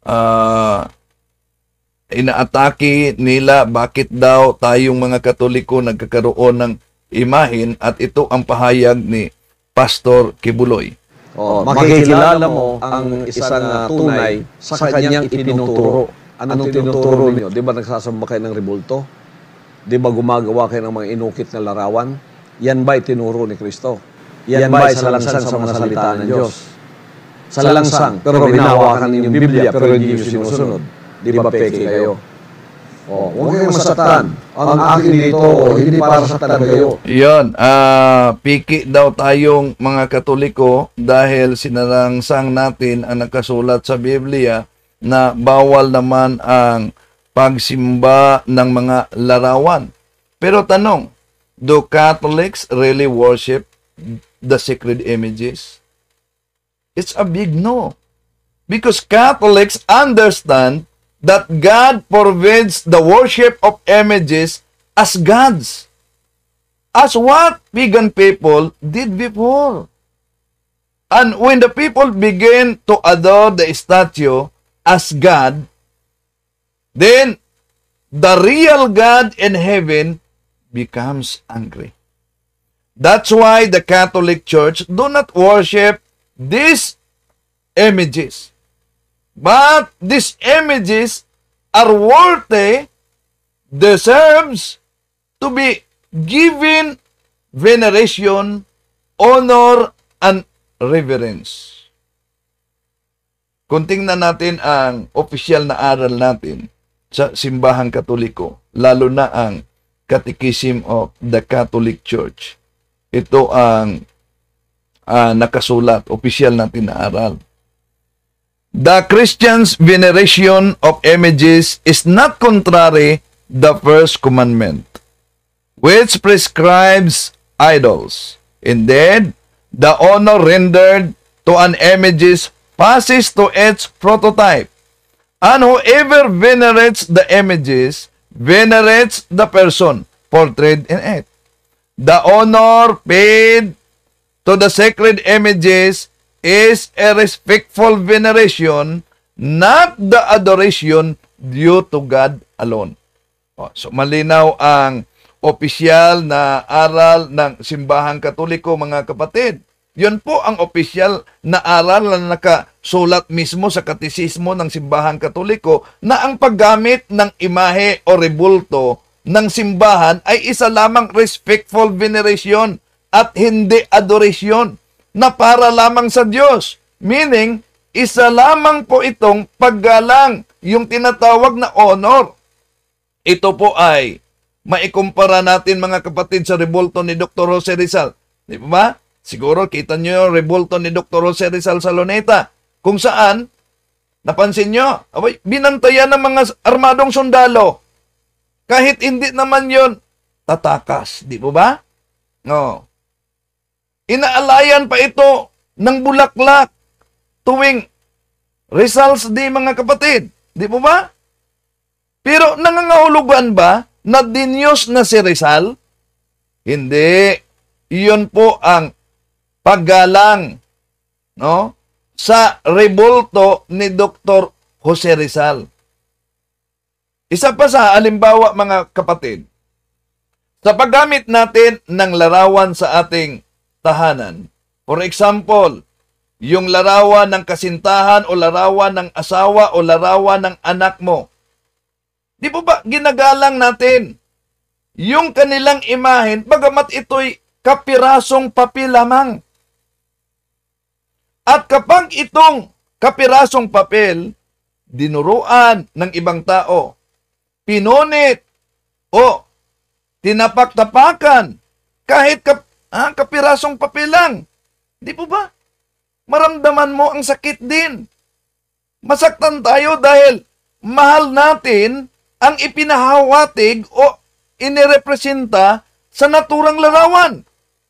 Inaatake nila bakit daw tayong mga Katoliko nagkakaroon ng imahin, at ito ang pahayag ni Pastor Kibuloy. Makikilala mo ang isang tunay sa kanyang itinuturo. Anong tinuturo niyo? Di ba nagsasamba kayo ng rebulto? Di ba gumagawa kayo ng mga inukit na larawan? Yan ba itinuro ni Kristo? Yan ba ay salangsang sa mga salita ng Diyos? Salangsang, pero binawakan ninyong Biblia, pero hindi nyo sinusunod. Di ba peke kayo? O, huwag kayong masaktan. Ang akin dito, hindi para saktan kayo. Yun, piki daw tayong mga Katoliko dahil sinalangsang natin ang nakasulat sa Biblia na bawal naman ang pagsimba ng mga larawan. Pero tanong, do Catholics really worship the sacred images? It's a big no. Because Catholics understand that God forbids the worship of images as gods. As what pagan people did before. And when the people begin to adore the statue as God, then the real God in heaven becomes angry. That's why the Catholic Church do not worship these images. But these images are worthy, deserves to be given veneration, honor, and reverence. Kung tingnan natin ang opisyal na aral natin sa simbahang Katoliko, lalo na ang Catechism of the Catholic Church, ito ang nakasulat, opisyal natin na aral. The Christian's veneration of images is not contrary the first commandment, which prescribes idols. Indeed, the honor rendered to an image passes to its prototype, and whoever venerates the images venerates the person portrayed in it. The honor paid to the sacred images is a respectful veneration, not the adoration due to God alone. So malinaw ang opisyal na aral ng simbahang Katoliko, mga kapatid. Yun po ang opisyal na aral na nakasulat mismo sa katisismo ng simbahang Katoliko na ang paggamit ng imahe o rebulto ng simbahan ay isa lamang respectful veneration at hindi adoration na para lamang sa Diyos. Meaning, isa lamang po itong paggalang, yung tinatawag na honor. Ito po ay maikumpara natin, mga kapatid, sa rebulto ni Dr. Jose Rizal. Di ba? Siguro kita nyo yung rebulto ni Dr. Jose Rizal sa Luneta, kung saan, napansin nyo, binantayan ng mga armadong sundalo. Kahit hindi naman yon tatakas. Di po ba? No. Inaalayan pa ito ng bulaklak tuwing Rizal's Day, mga kapatid. Di po ba? Pero nangangahulugan ba na dinyos na si Rizal? Hindi. Iyon po ang paggalang, no, sa rebulto ni Dr. Jose Rizal. Isa pa sa halimbawa, mga kapatid, sa paggamit natin ng larawan sa ating tahanan. For example, yung larawan ng kasintahan o larawan ng asawa o larawan ng anak mo. Di po ba ginagalang natin yung kanilang imahen bagamat ito'y kapirasong papel lamang? At kapag itong kapirasong papel dinuruan ng ibang tao, pinunit o tinapak-tapakan kahit kapirasong papel lang, di po ba? Maramdaman mo ang sakit din. Masaktan tayo dahil mahal natin ang ipinahawatig o inirepresenta sa naturang larawan.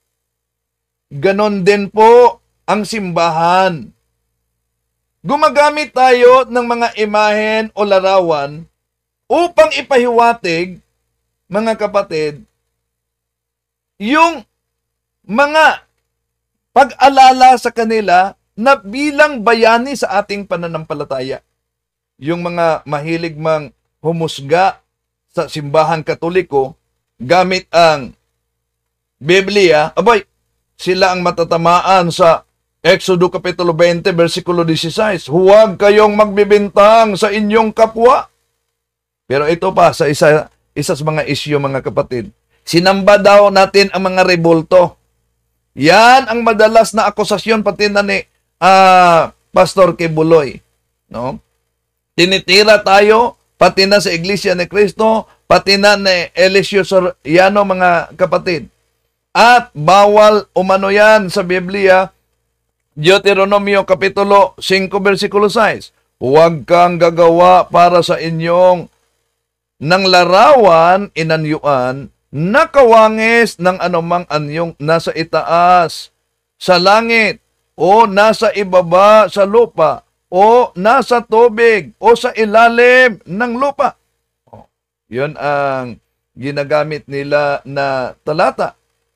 Ganon din po ang simbahan. Gumagamit tayo ng mga imahen o larawan upang ipahiwatig, mga kapatid, yung mga pag-alala sa kanila na bilang bayani sa ating pananampalataya. Yung mga mahilig mang humusga sa simbahang Katoliko gamit ang Biblia, sila ang matatamaan sa Exodo Kapitulo 20, versikulo 16. Huwag kayong magbibintang sa inyong kapwa. Pero ito pa, sa isa sa mga isyu, mga kapatid. Sinamba daw natin ang mga rebulto. Yan ang madalas na akusasyon pati na ni Pastor Kibuloy. No? Tinitira tayo, pati na sa Iglesia ni Cristo, pati na ni Eliseo Soriano, mga kapatid. At bawal umano yan sa Biblia, Deuteronomio Kapitulo 5, versikulo 6. Huwag kang gagawa para sa inyong ng larawan inanyuan na kawangis ng anumang anyong nasa itaas, sa langit, o nasa ibaba sa lupa, o nasa tubig, o sa ilalim ng lupa. Yun ang ginagamit nila na talata.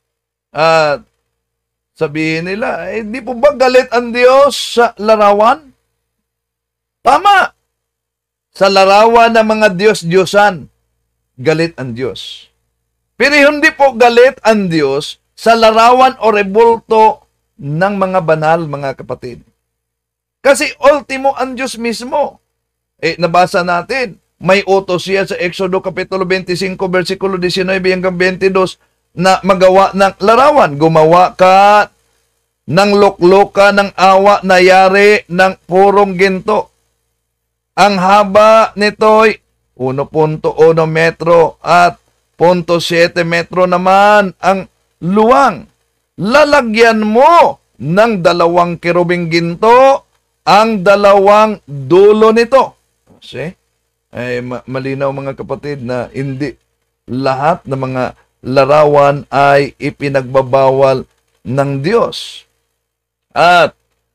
At sabihin nila, hindi po ba galit ang Diyos sa larawan? Tama. Sa larawan ng mga Diyos-Diyosan, galit ang Diyos. Pero hindi po galit ang Diyos sa larawan o rebulto ng mga banal, mga kapatid. Kasi ultimo ang Diyos mismo. Nabasa natin, may utos siya sa Exodo Kapitulo 25, versikulo 19 hanggang 22, na magawa ng larawan. Gumawa ka ng lukluka ng awa na yari ng purong ginto. Ang haba nito'y 1.1 metro at 0.7 metro naman ang luwang. Lalagyan mo ng 2 kerubing ginto ang 2 dulo nito. See? Malinaw, mga kapatid, na hindi lahat ng mga larawan ay ipinagbabawal ng Diyos. At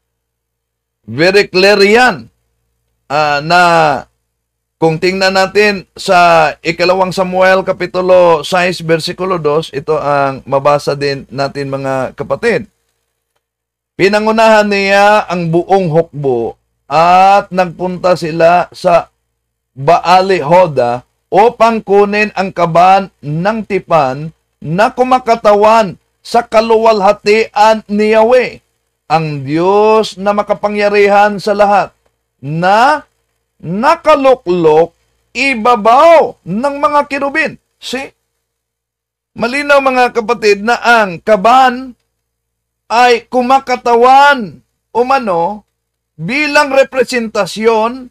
very clear yan na kung tingnan natin sa 2 Samuel Kapitulo 6, versikulo 2, ito ang mabasa din natin, mga kapatid. Pinangunahan niya ang buong hukbo at nagpunta sila sa Baali Hoda upang kunin ang kaban ng tipan na kumakatawan sa kaluwalhatian ni Yahweh, ang Diyos na makapangyarihan sa lahat, na nakaluklok ibabaw ng mga kirubin. See? Malinaw, mga kapatid, na ang kaban ay kumakatawan umano bilang representasyon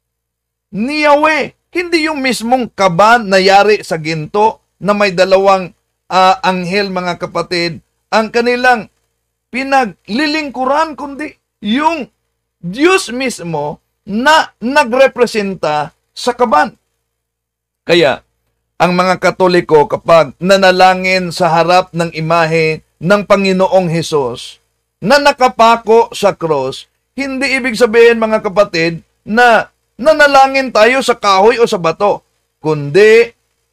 ni Yahweh. Hindi yung mismong kaban na yari sa ginto na may 2 anghel, mga kapatid, ang kanilang pinaglilingkuran, kundi yung Diyos mismo na nagrepresenta sa kaban. Kaya, ang mga Katoliko, kapag nanalangin sa harap ng imahe ng Panginoong Hesus na nakapako sa cross, hindi ibig sabihin, mga kapatid, na nanalangin tayo sa kahoy o sa bato, kundi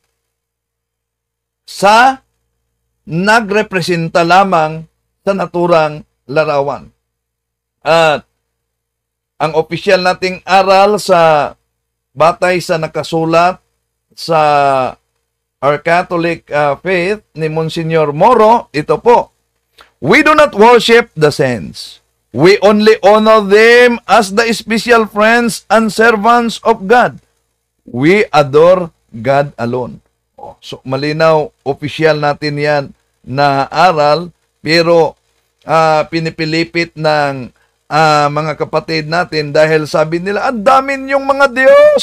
sa nagrepresenta lamang sa naturang larawan. At ang opisyal nating aral sa batay sa nakasulat sa Our Catholic Faith ni Monsignor Moro, ito po: we do not worship the saints. We only honor them as the special friends and servants of God. We adore God alone. So malinaw, opisyal natin yan na aral, pero pinipilipit ng mga kapatid natin dahil sabi nila, ang dami niyong mga Diyos.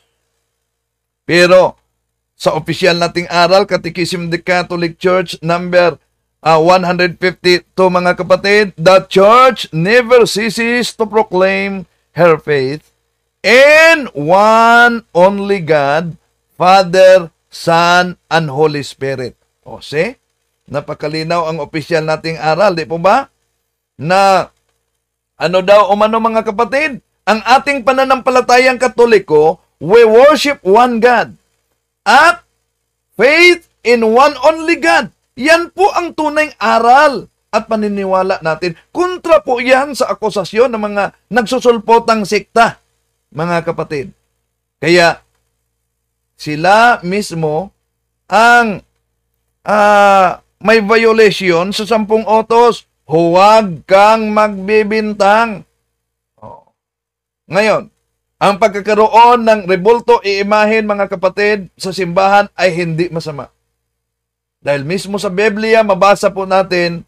Pero sa opisyal nating aral, Catechism of the Catholic Church, number 152, mga kapatid, the Church never ceases to proclaim her faith in one only God, Father, Son, and Holy Spirit. O, see? Napakalinaw ang opisyal nating aral, di po ba? Na ano daw umano, mga kapatid? Ang ating pananampalatayang Katoliko, we worship one God at faith in one only God. Yan po ang tunay aral at paniniwala natin. Kontra po yan sa akusasyon ng mga nagsusulpotang sekta, mga kapatid. Kaya sila mismo ang may violation sa 10 utos. Huwag kang magbibintang. Ngayon, ang pagkakaroon ng rebulto iimahin, mga kapatid, sa simbahan ay hindi masama. Dahil mismo sa Biblia, mabasa po natin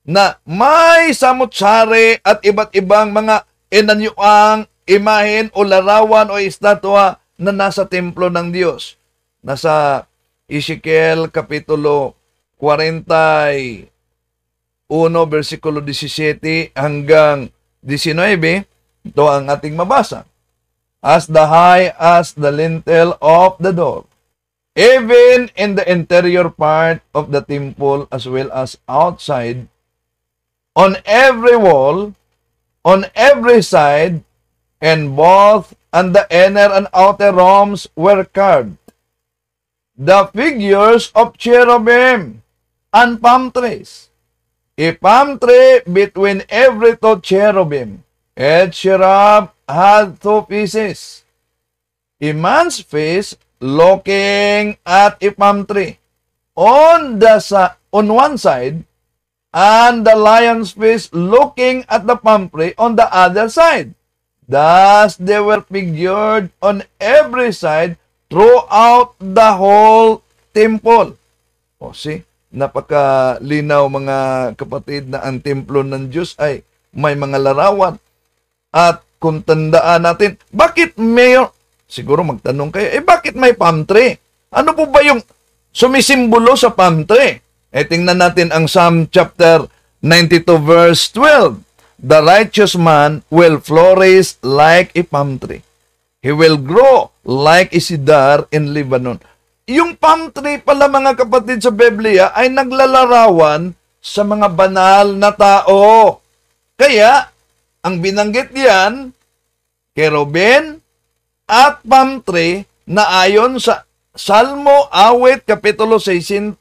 na may samot-sari at iba't ibang mga inanyuang imahen o larawan o estatwa na nasa templo ng Diyos. Nasa Ezekiel Kapitulo 41, versikulo 17 hanggang 19, ito ang ating mabasa. As the high as the lintel of the door, even in the interior part of the temple as well as outside, on every wall, on every side, and both and the inner and outer rooms were carved the figures of cherubim and palm trees. A palm tree between every two cherubim. Each cherub had two faces. A man's face looking at a palm tree on one side, and the lion's face looking at the palm tree on the other side. Thus they were figured on every side throughout the whole temple. O see, napakalinaw mga kapatid na ang templo ng Diyos ay may mga larawan. At kung tandaan natin, bakit siguro magtanong kayo, bakit may palm tree? Ano po ba yung sumisimbolo sa palm tree? Tingnan natin ang Psalm chapter 92 verse 12. The righteous man will flourish like a palm tree. He will grow like a cedar in Lebanon. Yung palm tree pala mga kapatid sa Biblia ay naglalarawan sa mga banal na tao. Kaya, ang binanggit diyan, cherubim at palm tree na ayon sa Salmo awit kapitulo 92:12,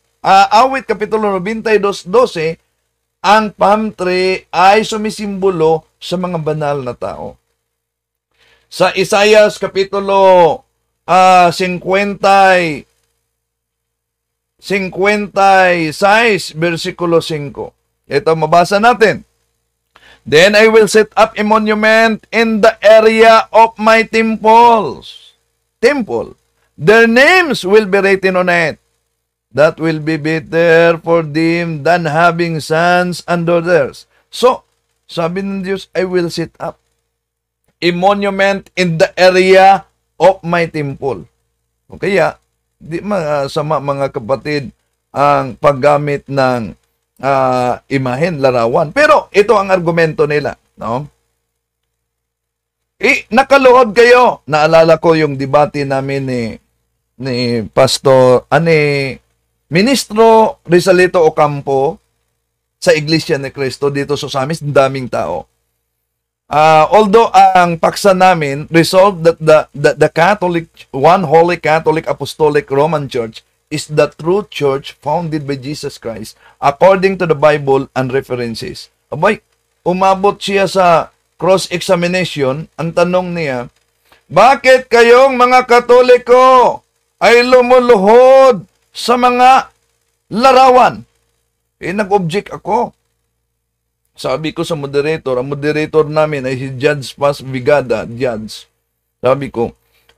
ang palm tree ay sumisimbolo sa mga banal na tao. Sa Isaiah kapitulo 56 versikulo 5. Ito mabasa natin. Then I will set up a monument in the area of my temple. Their names will be written on it. That will be better for them than having sons and daughters. So, sabi ng Diyos, I will set up a monument in the area of my temple. O kaya, di masama mga kapatid ang paggamit ng imahen, larawan. Pero ito ang argumento nila, no? Nakaluhod kayo. Naalala ko yung debate namin ni Pastor, Ministro Rizalito Ocampo sa Iglesia ni Cristo dito sa Samis, daming tao. Although ang paksa namin resolved that the Catholic, one Holy Catholic Apostolic Roman Church is the true church founded by Jesus Christ according to the Bible and references. Abay, umabot siya sa cross-examination. Ang tanong niya, bakit kayong mga Katoliko ay lumuluhod sa mga larawan? Nag-object ako. Sabi ko sa moderator, ang moderator namin ay si Judge Paz Vigada, Judge. Sabi ko,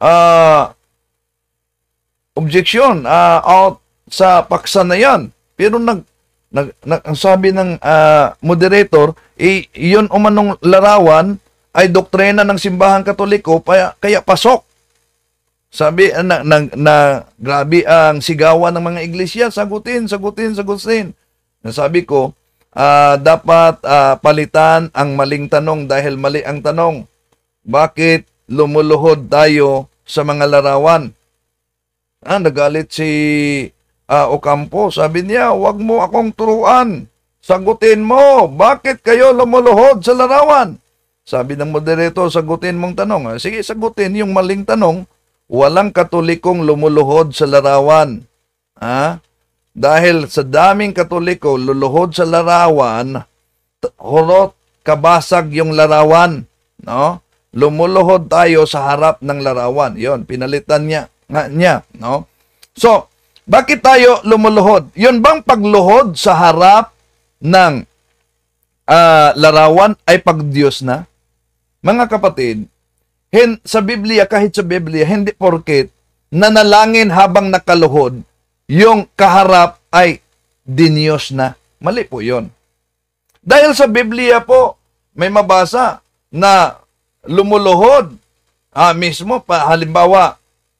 objection out sa paksa na yan. Pero ang sabi ng moderator, yun umanong larawan ay doktrina ng simbahang Katoliko, kaya pasok. Sabi na grabe ang sigawan ng mga iglesia, sagutin. Sabi ko, dapat palitan ang maling tanong dahil mali ang tanong. Bakit lumuluhod tayo sa mga larawan? Nagalit si Ocampo. Sabi niya, wag mo akong turuan. Sagutin mo, bakit kayo lumuluhod sa larawan? Sabi ng moderator, sagutin mong tanong. Sige, sagutin yung maling tanong. Walang Katolikong lumuluhod sa larawan. Dahil sa daming Katoliko luluhod sa larawan, horot kabasag yung larawan, no? Lumuluhod tayo sa harap ng larawan. Yon, pinalitan niya, no? So, bakit tayo lumuluhod? Yun bang pagluhod sa harap ng larawan ay pagdiyos na? Mga kapatid, sa Biblia, kahit sa Biblia, hindi porket nanalangin habang nakaluhod, yung kaharap ay diniyos na. Mali po yun. Dahil sa Biblia po, may mabasa na lumuluhod mismo, halimbawa,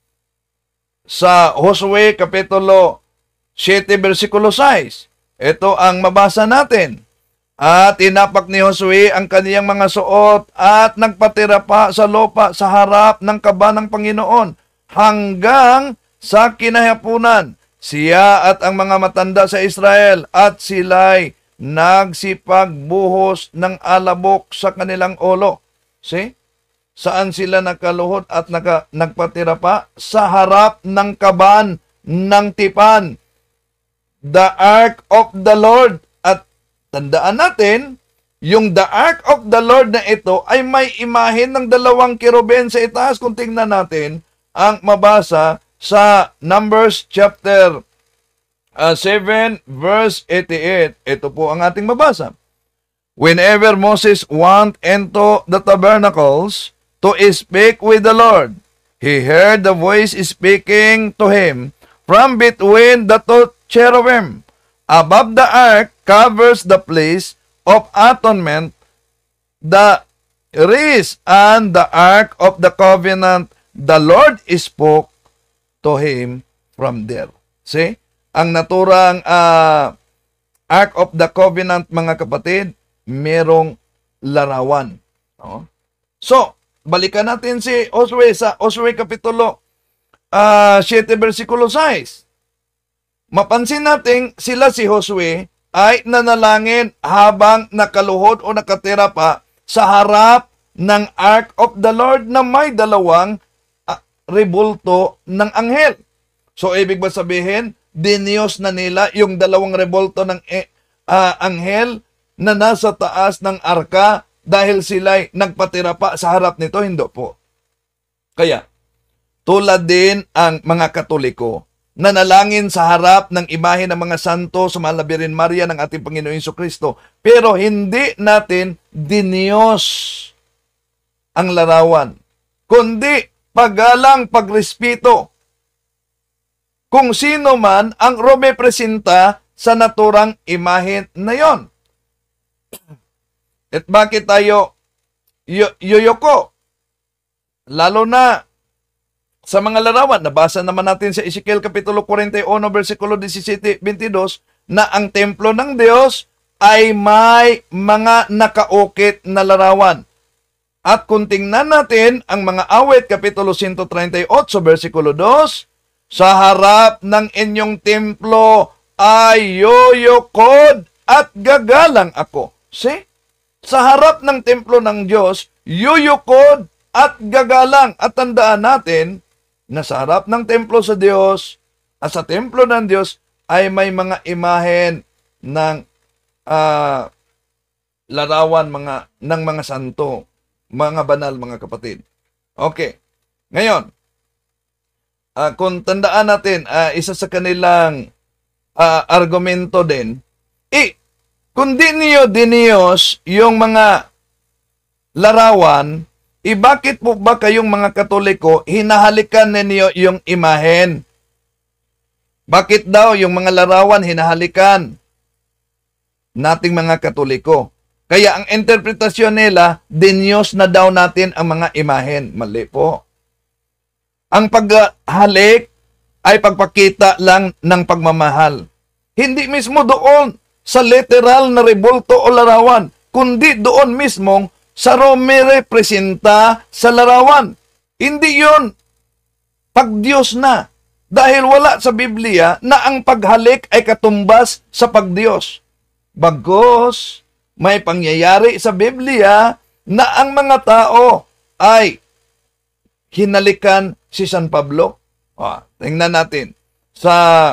sa Josue Kapitulo 7, versikulo 6. Ito ang mabasa natin. At tinapak ni Josue ang kaniyang mga suot at nagpatira pa sa lupa sa harap ng kaba ng Panginoon hanggang sa kinahapunan. Siya at ang mga matanda sa Israel at sila'y nagsipagbuhos ng alabok sa kanilang ulo. See? Saan sila nakaluhod at nagpatira pa? Sa harap ng kaban ng tipan. The Ark of the Lord. At tandaan natin, yung the Ark of the Lord na ito ay may imahen ng dalawang kerubin sa itaas. Kung tingnan natin ang mabasa sa Numbers chapter 7 verse 88. Ito po ang ating mabasa. Whenever Moses went into the tabernacles to speak with the Lord, he heard the voice speaking to him from between the two cherubim. Above the ark covers the place of atonement, the wreath and the ark of the covenant. The Lord spoke to him from there. See? Ang naturang Ark of the Covenant, mga kapatid, merong larawan. No? So, balikan natin si Josue sa Josue Kapitulo 7, versikulo 6. Mapansin natin sila si Josue ay nanalangin habang nakaluhod o nakatira pa sa harap ng Ark of the Lord na may dalawang rebulto ng anghel. So, ibig ba sabihin, diniyos na nila yung dalawang rebulto ng anghel na nasa taas ng arka dahil sila'y nagpatira pa sa harap nito? Hindi po. Kaya, tulad din ang mga Katoliko, nanalangin sa harap ng imahe ng mga santo sa Mahal na Birhen Maria ng ating Panginoong Jesucristo. Pero hindi natin diniyos ang larawan, kundi paggalang, pagrespeto kung sino man ang rumepresenta sa naturang imahe na yon. At bakit tayo yuyoko? Lalo na sa mga larawan. Nabasa naman natin sa Ezekiel Kapitulo 41, versikulo 17-22, na ang templo ng Diyos ay may mga nakaukit na larawan. At kung tingnan natin ang mga awit, Kapitulo 138, versikulo 2, sa harap ng inyong templo ay yuyukod at gagalang ako. See? Sa harap ng templo ng Diyos, yuyukod at gagalang. At tandaan natin na sa harap ng templo sa Diyos, at sa templo ng Diyos, ay may mga imahen ng larawan ng mga santo, mga banal, mga kapatid. Okay. Ngayon, kung tandaan natin, isa sa kanilang argumento din, kung di niyo diniyos yung mga larawan, bakit po ba kayong mga Katoliko hinahalikan ninyo yung imahen? Bakit daw yung mga larawan hinahalikan nating mga Katoliko? Kaya ang interpretasyon nila, diniyos na daw natin ang mga imahen. Mali po. Ang paghalik ay pagpakita lang ng pagmamahal. Hindi mismo doon sa literal na rebulto o larawan, kundi doon mismo sa rumerepresenta sa larawan. Hindi yun pagdiyos na. Dahil wala sa Biblia na ang paghalik ay katumbas sa pagdiyos. Bagkus, may pangyayari sa Biblia na ang mga tao ay hinalikan si San Pablo. Tingnan natin. Sa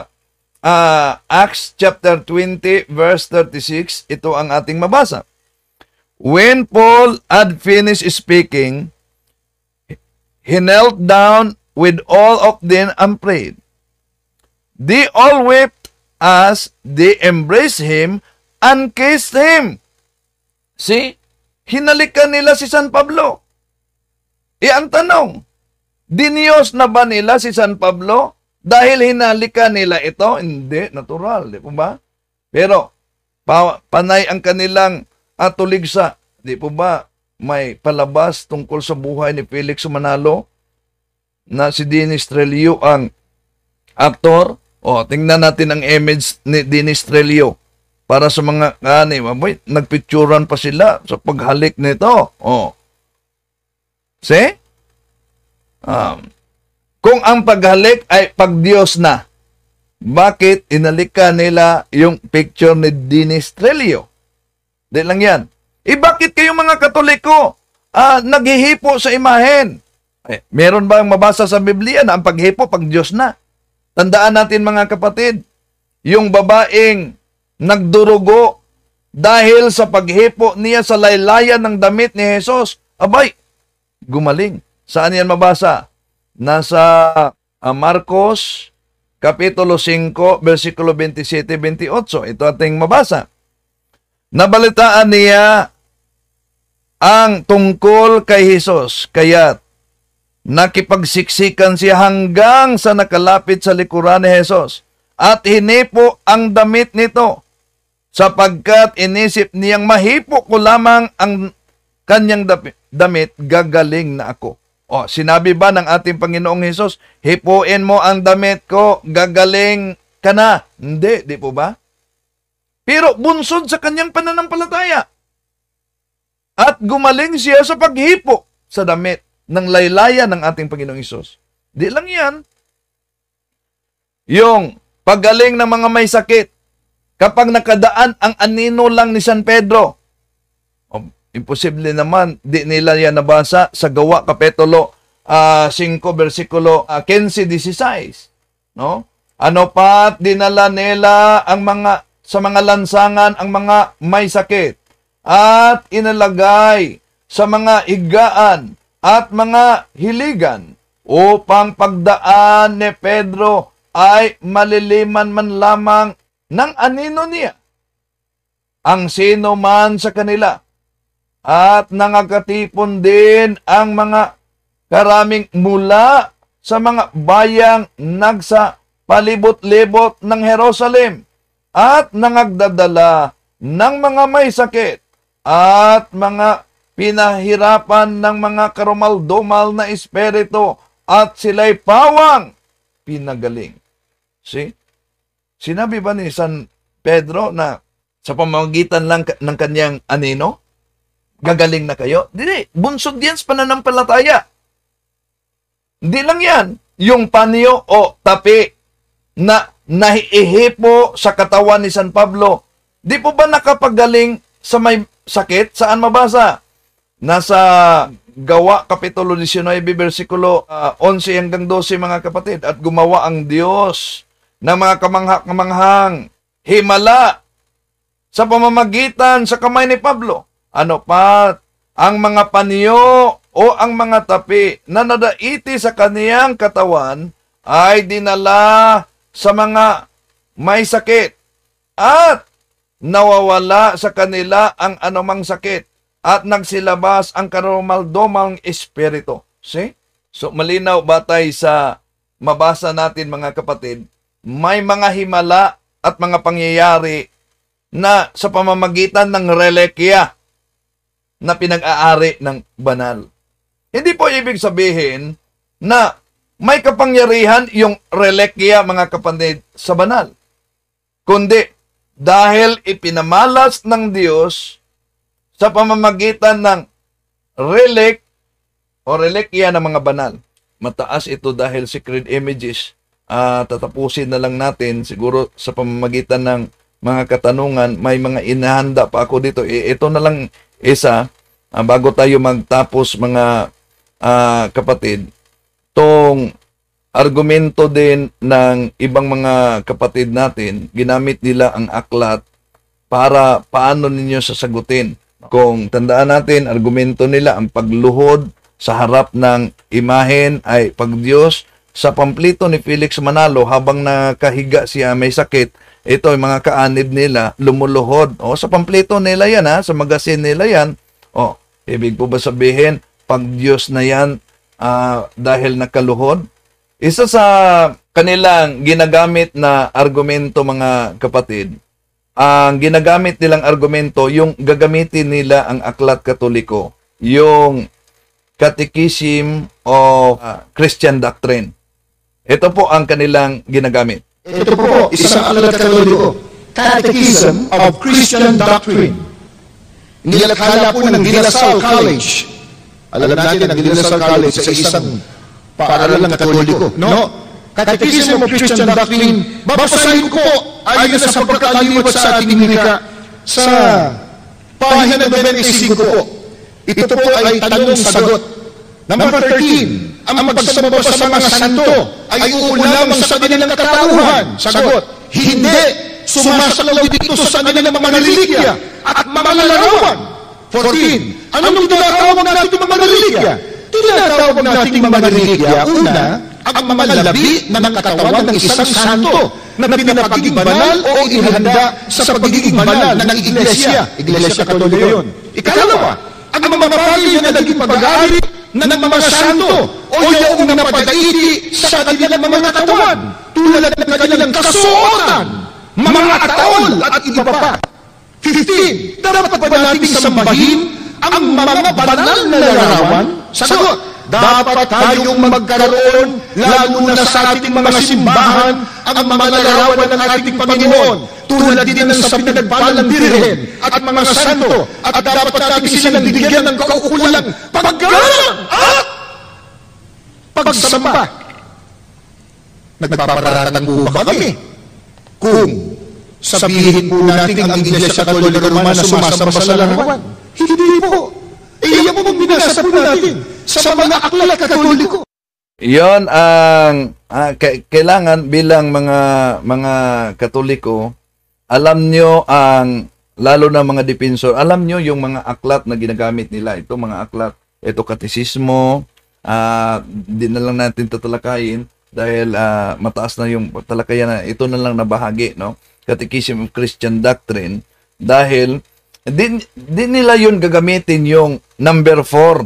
Acts chapter 20 verse 36, ito ang ating mabasa. When Paul had finished speaking, he knelt down with all of them and prayed. They all wept as they embraced him and kissed him. See? Hinalikan nila si San Pablo. Ang tanong, diniyos na ba nila si San Pablo dahil hinalikan nila ito? Hindi, natural, di po ba? Pero, Panay ang kanilang tuligsa. Di po ba may palabas tungkol sa buhay ni Felix Manalo na si Dennis Trelio ang aktor? Tingnan natin ang image ni Dennis Trelio para sa mga nagpicturan pa sila sa paghalik nito. See? Kung ang paghalik ay pag-Diyos na, bakit inalika nila yung picture ni Dennis Trelio? Di lang yan. Bakit kayo mga Katoliko naghihipo sa imahen? Meron ba ang mabasa sa Biblia na ang paghipo pag-Diyos na? Tandaan natin mga kapatid, yung babaeng nagdurugo dahil sa paghipo niya sa laylayan ng damit ni Jesus, gumaling. Saan yan mabasa? Nasa Marcos, Kapitulo 5, versikulo 27-28. Ito ating mabasa. Nabalitaan niya ang tungkol kay Jesus, kaya't nakipagsiksikan siya hanggang sa nakalapit sa likuran ni Jesus at hinipo ang damit nito sapagkat inisip niyang mahipo ko lamang ang kanyang damit, gagaling na ako. Sinabi ba ng ating Panginoong Jesus, hipuin mo ang damit ko, gagaling ka na? Hindi, di po ba? Pero bunsod sa kanyang pananampalataya. At gumaling siya sa paghipo sa damit ng laylayan ng ating Panginoong Hesus. Di lang yan. Yung paggaling ng mga may sakit, kapag nakadaan ang anino lang ni San Pedro, imposible naman, di nila yan nabasa sa Gawa Kapitulo 5, versikulo 15-16. No? Ano pa, dinala nila sa mga lansangan ang mga may sakit at inalagay sa mga higaan at mga hiligan upang pagdaan ni Pedro ay maliliman man lamang ng anino niya ang sino man sa kanila. At nangakatipon din ang mga karaming mula sa mga bayang nagsa palibot-libot ng Jerusalem at nangagdadala ng mga may sakit at mga pinahirapan ng mga karumal-dumal na espiritu at sila'y pawang pinagaling. See? Sinabi ba ni San Pedro na sa pamamagitan lang ng kanyang anino, gagaling na kayo? Hindi. Bunsod yan sa pananampalataya. Hindi lang yan. Yung panyo o tapi na nahihipo sa katawan ni San Pablo, di po ba nakapagaling sa may sakit? Saan mabasa? Nasa Gawa, Kapitulo 19, versikulo 11 hanggang 12, mga kapatid. At gumawa ang Diyos ng mga kamangha-kamanghang himala sa pamamagitan sa kamay ni Pablo. Ano pa? Ang mga panyo o ang mga tapi na nadaiti sa kaniyang katawan ay dinala sa mga may sakit at nawawala sa kanila ang anumang sakit at nagsilabas ang karumal-dumang espiritu. See? So malinaw batay sa mabasa natin mga kapatid, may mga himala at mga pangyayari na sa pamamagitan ng relikya na pinag-aari ng banal. Hindi po ibig sabihin na may kapangyarihan yung relikya, mga kapatid, sa banal. Kundi, dahil ipinamalas ng Diyos sa pamamagitan ng relic o relikya ng mga banal. Mataas ito dahil sacred images. Tatapusin na lang natin siguro sa pamamagitan ng mga katanungan. May mga inahanda pa ako dito. Ito na lang isa, bago tayo magtapos, mga kapatid, tong argumento din ng ibang mga kapatid natin, ginamit nila ang aklat para paano ninyo sasagutin. Kung tandaan natin, argumento nila, ang pagluhod sa harap ng imahen ay pag-Diyos. Sa pamplito ni Felix Manalo, habang nakahiga siya, may sakit, ito yung mga kaanib nila, lumuluhod. Sa pamplito nila yan, sa magasin nila yan. Ibig po ba sabihin, pag-Diyos na yan dahil nakaluhod? Isa sa kanilang ginagamit na argumento, mga kapatid, ang ginagamit nilang argumento, yung gagamitin nila ang aklat Katoliko, yung Catechism of Christian Doctrine. Ito po ang kanilang ginagamit. Ito po, isang aklat Katoliko, Catechism of Christian Doctrine. Nilakhana po ng De La Salle College. Alam natin ang De La Salle College sa isang paaralan ng Katoliko. No? Catechism of Christian Doctrine, babasahin ko po ayon sa pagkakaliwat sa ating wika sa pahina 25 po. Ito po ay tanong-sagot. Number 13, ang pagsamba sa mga santo ay uulamang sa kanilang katauhan. Sagot, hindi. Sumasalaw dito sa kanilang mga religya at mga larawan. 14, anong tinatawag natin mga religya? Tinatawag natin mga religya, una, ang mga labi ng katawan ng isang santo na pinapagiging banal o inihanda sa pagiging banal ng Iglesia. Iglesia Katoliko yun. Ikalawa, ang mga bagay na naging pag-aari ng mga santo o yung napadaiti sa kanilang mga katawan tulad ng kanilang kasuotan, mga taol at iba pa. 15, dapat pa nating sambahin ang mga banal na larawan? Sagot, dapat tayong magkaroon, lalo na sa ating mga simbahan, ang mga larawan ng ating Panginoon, tulad din sa pinagpalang birhen at mga santo, at dapat natin silang bigyan ng kaukulang paggalang at pagsamba. Nagpaparatang po ba kami? Kung sabihin po natin ang Iglesia Katoliko Romana sumasamba sa larawan, hindi po. Iyan po binasa po natin sa mga aklat Katoliko. Iyon ang kailangan bilang mga Katoliko, alam nyo ang, lalo na mga depensor, alam nyo yung mga aklat na ginagamit nila. Ito mga aklat, ito katisismo, di na lang natin tatalakayin dahil mataas na yung talakayan na ito na lang na bahagi, no? Catechism of Christian Doctrine, dahil di nila yun gagamitin yung number 4.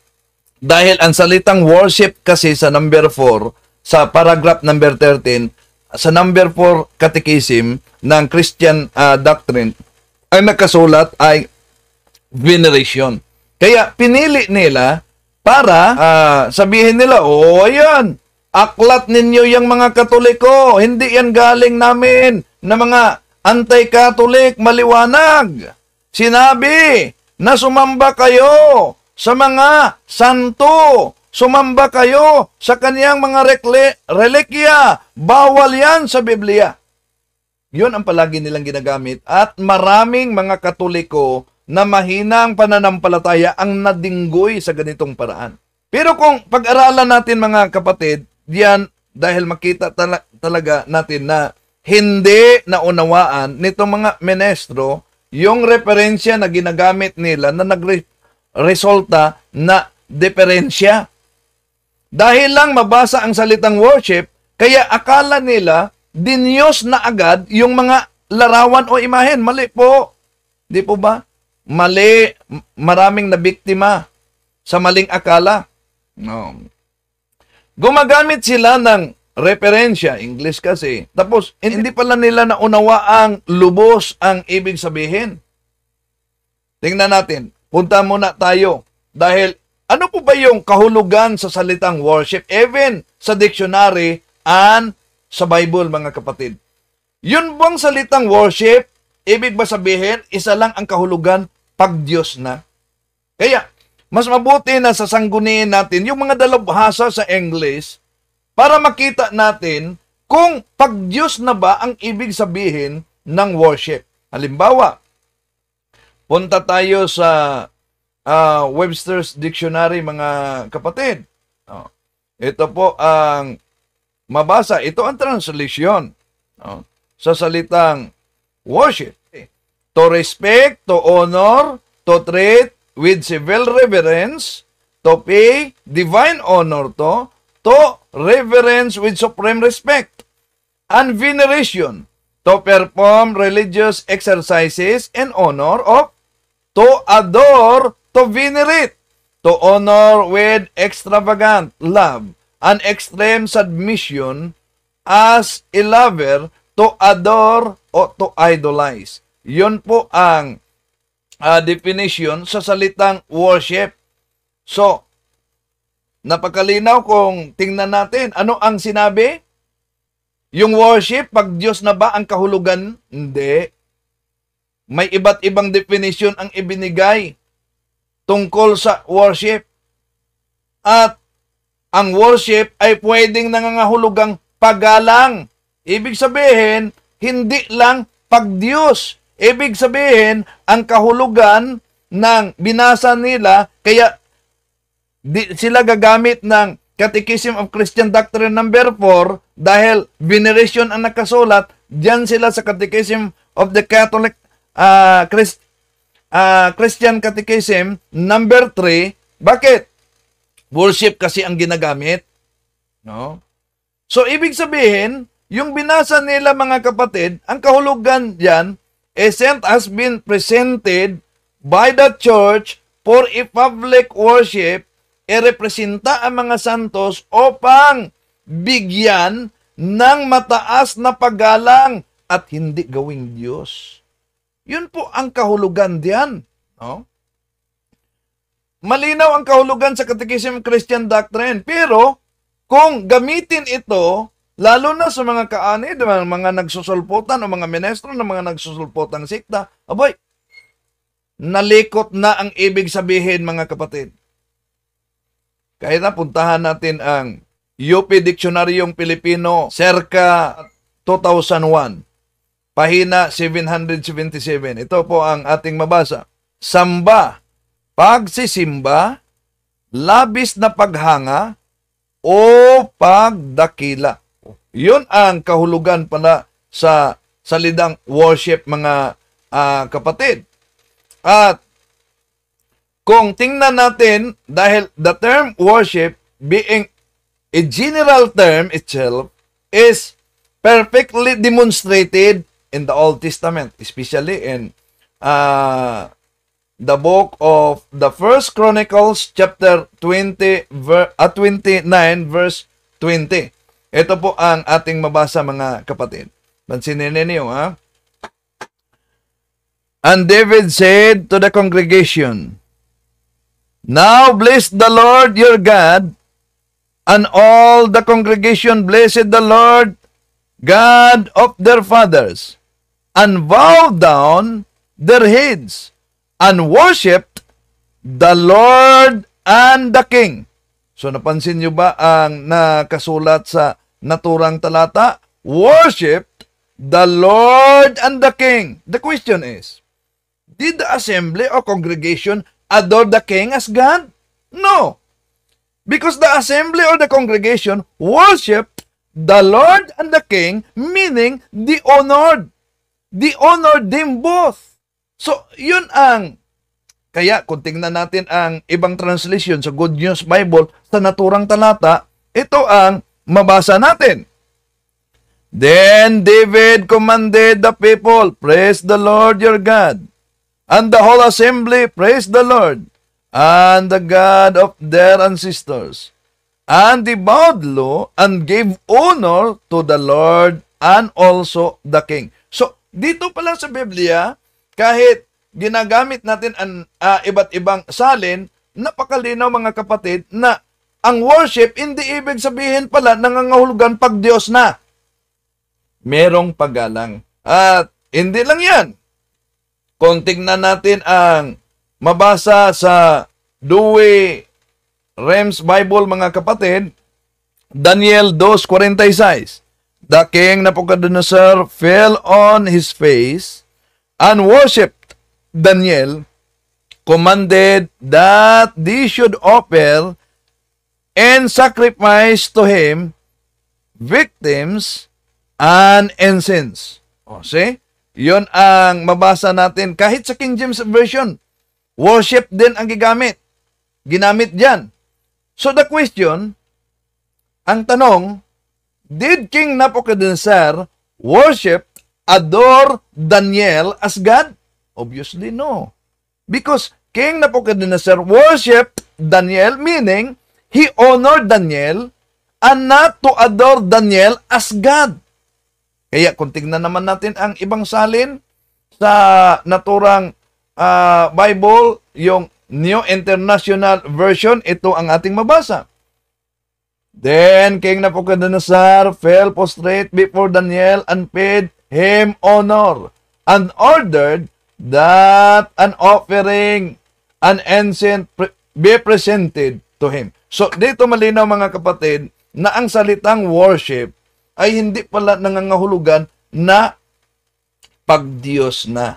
Dahil ang salitang worship kasi sa number 4, sa paragraph number 13, sa number 4 catechism ng Christian Doctrine, ang nakasulat ay veneration. Kaya pinili nila para sabihin nila, oh, ayan, aklat ninyo yung mga Katoliko, hindi yan galing namin na mga anti-Catholic, maliwanag. Sinabi na sumamba kayo sa mga santo, sumamba kayo sa kaniyang mga relikya. Bawal yan sa Biblia. Yun ang palagi nilang ginagamit. At maraming mga Katoliko na mahinang pananampalataya ang nadinggoy sa ganitong paraan. Pero kung pag-aralan natin mga kapatid, diyan dahil makita talaga natin na hindi naunawaan nitong mga menestro yung referensya na ginagamit nila na nagresulta na diferensya. Dahil lang mabasa ang salitang worship, kaya akala nila dinyos na agad yung mga larawan o imahen. Mali po. Di po ba? Mali. Maraming nabiktima sa maling akala. No. Gumagamit sila ng referensya, English kasi. Tapos, hindi pala nila naunawaang lubos ang ibig sabihin. Tingnan natin. Punta muna tayo. Dahil, ano po ba yung kahulugan sa salitang worship? Even sa dictionary and sa Bible, mga kapatid. Yun bang salitang worship, ibig ba sabihin, isa lang ang kahulugan, pag-Diyos na? Kaya, mas mabuti na sasangguniin natin yung mga dalubhasa sa English para makita natin kung pag-Diyos na ba ang ibig sabihin ng worship. Halimbawa, punta tayo sa Webster's Dictionary, mga kapatid. Ito po ang mabasa. Ito ang translation sa salitang worship. To respect, to honor, to treat with civil reverence, to pay divine honor to reverence with supreme respect, and veneration, to perform religious exercises in honor of, to adore, to venerate, to honor with extravagant love, and extreme submission as a lover to adore o to idolize. Yun po ang definition sa salitang worship. So, napakalinaw kung tingnan natin, ano ang sinabi? Yung worship, pag Diyos na ba ang kahulugan? Hindi. May iba't ibang definition ang ibinigay tungkol sa worship. At ang worship ay pwedeng nangangahulugang paggalang. Ibig sabihin, hindi lang pagdiyos. Ibig sabihin, ang kahulugan ng binasa nila, kaya sila gagamit ng Catechism of Christian Doctrine number 4 dahil veneration ang nakasulat, diyan sila sa Catechism of the Catholic Christian Catechism number 3. Bakit? Worship kasi ang ginagamit. No? So, ibig sabihin, yung binasa nila mga kapatid, ang kahulugan diyan, a saint has been presented by the church for a public worship, representa ang mga santos upang bigyan ng mataas na paggalang at hindi gawing Diyos. Yun po ang kahulugan diyan. No? Malinaw ang kahulugan sa Catechism of Christian Doctrine, pero kung gamitin ito, lalo na sa mga kaanid, mga nagsusulputan o mga ministro ng mga nagsusulputang sikta, aboy, nalikot na ang ibig sabihin mga kapatid. Kaya na puntahan natin ang UP Diksionaryong Pilipino circa 2001, pahina 777. Ito po ang ating mabasa. Samba, pagsisimba, labis na paghanga, o pagdakila. Yun ang kahulugan pala sa salitang worship mga kapatid. At kung tingnan natin, dahil the term worship being a general term itself is perfectly demonstrated in the Old Testament, especially in the book of the First Chronicles chapter 29 verse 20. Ito po ang ating mabasa mga kapatid. Pansinin ninyo, ha? And David said to the congregation, Now bless the Lord your God. And all the congregation blessed the Lord, God of their fathers, and bowed down their heads, and worshipped the Lord and the King. So napansin nyo ba ang nakasulat sa naturang talata? Worshipped the Lord and the King. The question is, did the assembly or congregation adore the King as God? No. Because the assembly or the congregation worshipped the Lord and the King, meaning the honored. The honored them both. So, yun ang, kaya kung tingnan natin ang ibang translation sa Good News Bible, sa naturang talata, ito ang mabasa natin. Then David commanded the people, Praise the Lord your God. And the whole assembly praised the Lord and the God of their ancestors. And they bowed low and gave honor to the Lord and also the King. So, dito pala sa Biblia, kahit ginagamit natin ang iba't ibang salin, napakalinaw mga kapatid na ang worship, hindi ibig sabihin pala nangangahulugan pag Diyos na. Merong paggalang. At hindi lang yan. Kung tignan natin ang mabasa sa Dewey Rems Bible mga kapatid, Daniel 2:46. The king Nebuchadnezzar fell on his face and worshipped. Daniel commanded that they should offer and sacrifice to him victims and incense. O, see? Yun ang mabasa natin kahit sa King James Version. Worship din ang ginamit dyan. So the question, ang tanong, did King Nebuchadnezzar worship, adore Daniel as God? Obviously no. Because King Nebuchadnezzar worshiped Daniel, meaning he honored Daniel and not to adore Daniel as God. Kaya kung tingnan naman natin ang ibang salin sa naturang Bible, yung New International Version, ito ang ating mabasa. Then King Nebuchadnezzar fell prostrate before Daniel and paid him honor and ordered that an offering, an incense be presented to him. So dito malinaw mga kapatid na ang salitang worship ay hindi pala nangangahulugan na pagdiyos na.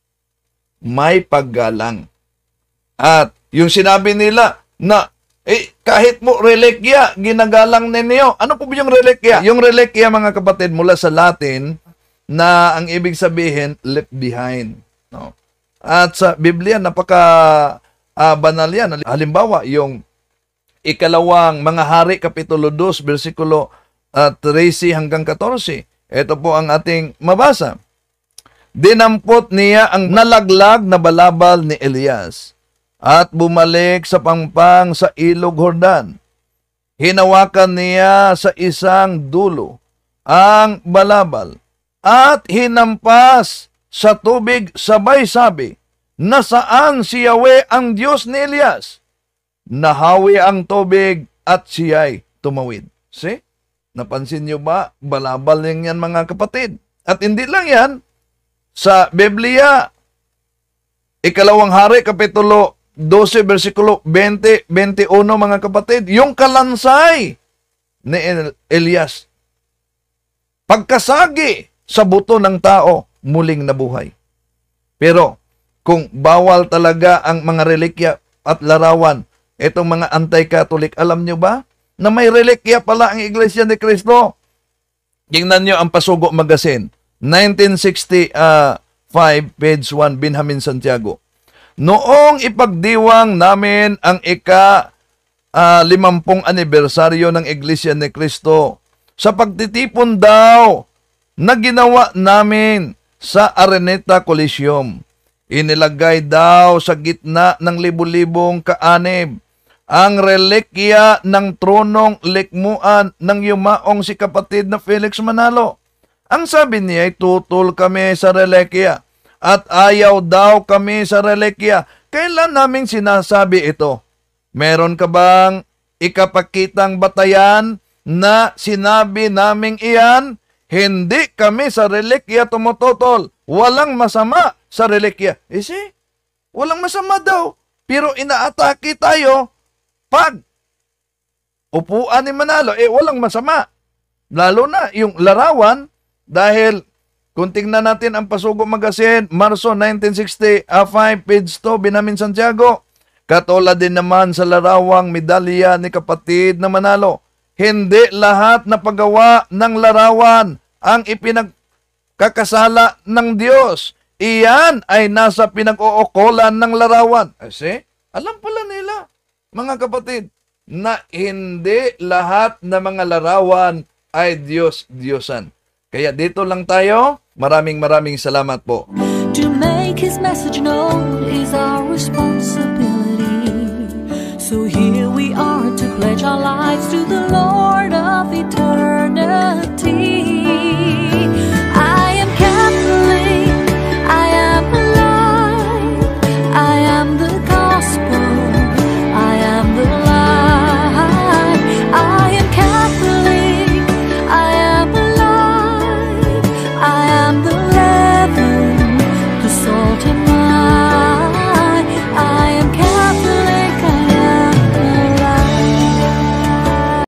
May paggalang. At yung sinabi nila na kahit mo relikya, ginagalang ninyo. Ano po ba yung relikya? Yung relikya mga kapatid mula sa Latin na ang ibig sabihin left behind. No? At sa Biblia napaka banal yan. Halimbawa, yung ikalawang mga hari, kapitulo 2, versikulo 13 hanggang 14. Ito po ang ating mabasa. Dinampot niya ang nalaglag na balabal ni Elias at bumalik sa pangpang sa ilog Jordan. Hinawakan niya sa isang dulo ang balabal at hinampas sa tubig sabay-sabi, nasaan si Yahweh ang Diyos ni Elias? Nahawi ang tubig at siya'y tumawid. See? Napansin niyo ba? Balabal yan mga kapatid. At hindi lang yan. Sa Biblia, ikalawang hari, kapitulo 12, versikulo 20, 21 mga kapatid, yung kalansay ni Elias. Pagkasagi sa buto ng tao, muling nabuhay. Pero, kung bawal talaga ang mga relikya at larawan, itong mga anti-Catholic, alam nyo ba? Na may relikya pala ang Iglesia ni Cristo. Tingnan nyo ang Pasugo Magazine, 1965, page 1, Benjamin Santiago. Noong ipagdiwang namin ang ika-50 anibersaryo ng Iglesia ni Cristo, sa pagtitipon daw na ginawa namin sa Araneta Coliseum, inilagay daw sa gitna ng libu-libong kaanib ang relikya ng tronong likmuan ng yumaong si kapatid na Felix Manalo. Ang sabi niya ay tutol kami sa relikya at ayaw daw kami sa relikya. Kailan namin sinasabi ito? Meron ka bang ikapakitang batayan na sinabi naming iyan? Hindi kami sa relikya tumututol. Walang masama sa relikya. See? Walang masama daw. Pero inaatake tayo pag upuan ni Manalo, walang masama. Lalo na yung larawan, dahil kung tingnan natin ang Pasugo Magazine, Marso 1965, page 2, Benjamin Santiago, katulad din naman sa larawang medalya ni kapatid na Manalo. Hindi lahat na paggawa ng larawan ang ipinagkakasala ng Diyos. Iyan ay nasa pinag-uukulan ng larawan. See? Alam pala nila, mga kapatid, na hindi lahat na mga larawan ay Diyos-Diyosan. Kaya dito lang tayo. Maraming salamat po. To make His message known is our responsibility. So here we are to pledge our lives to the Lord of eternity.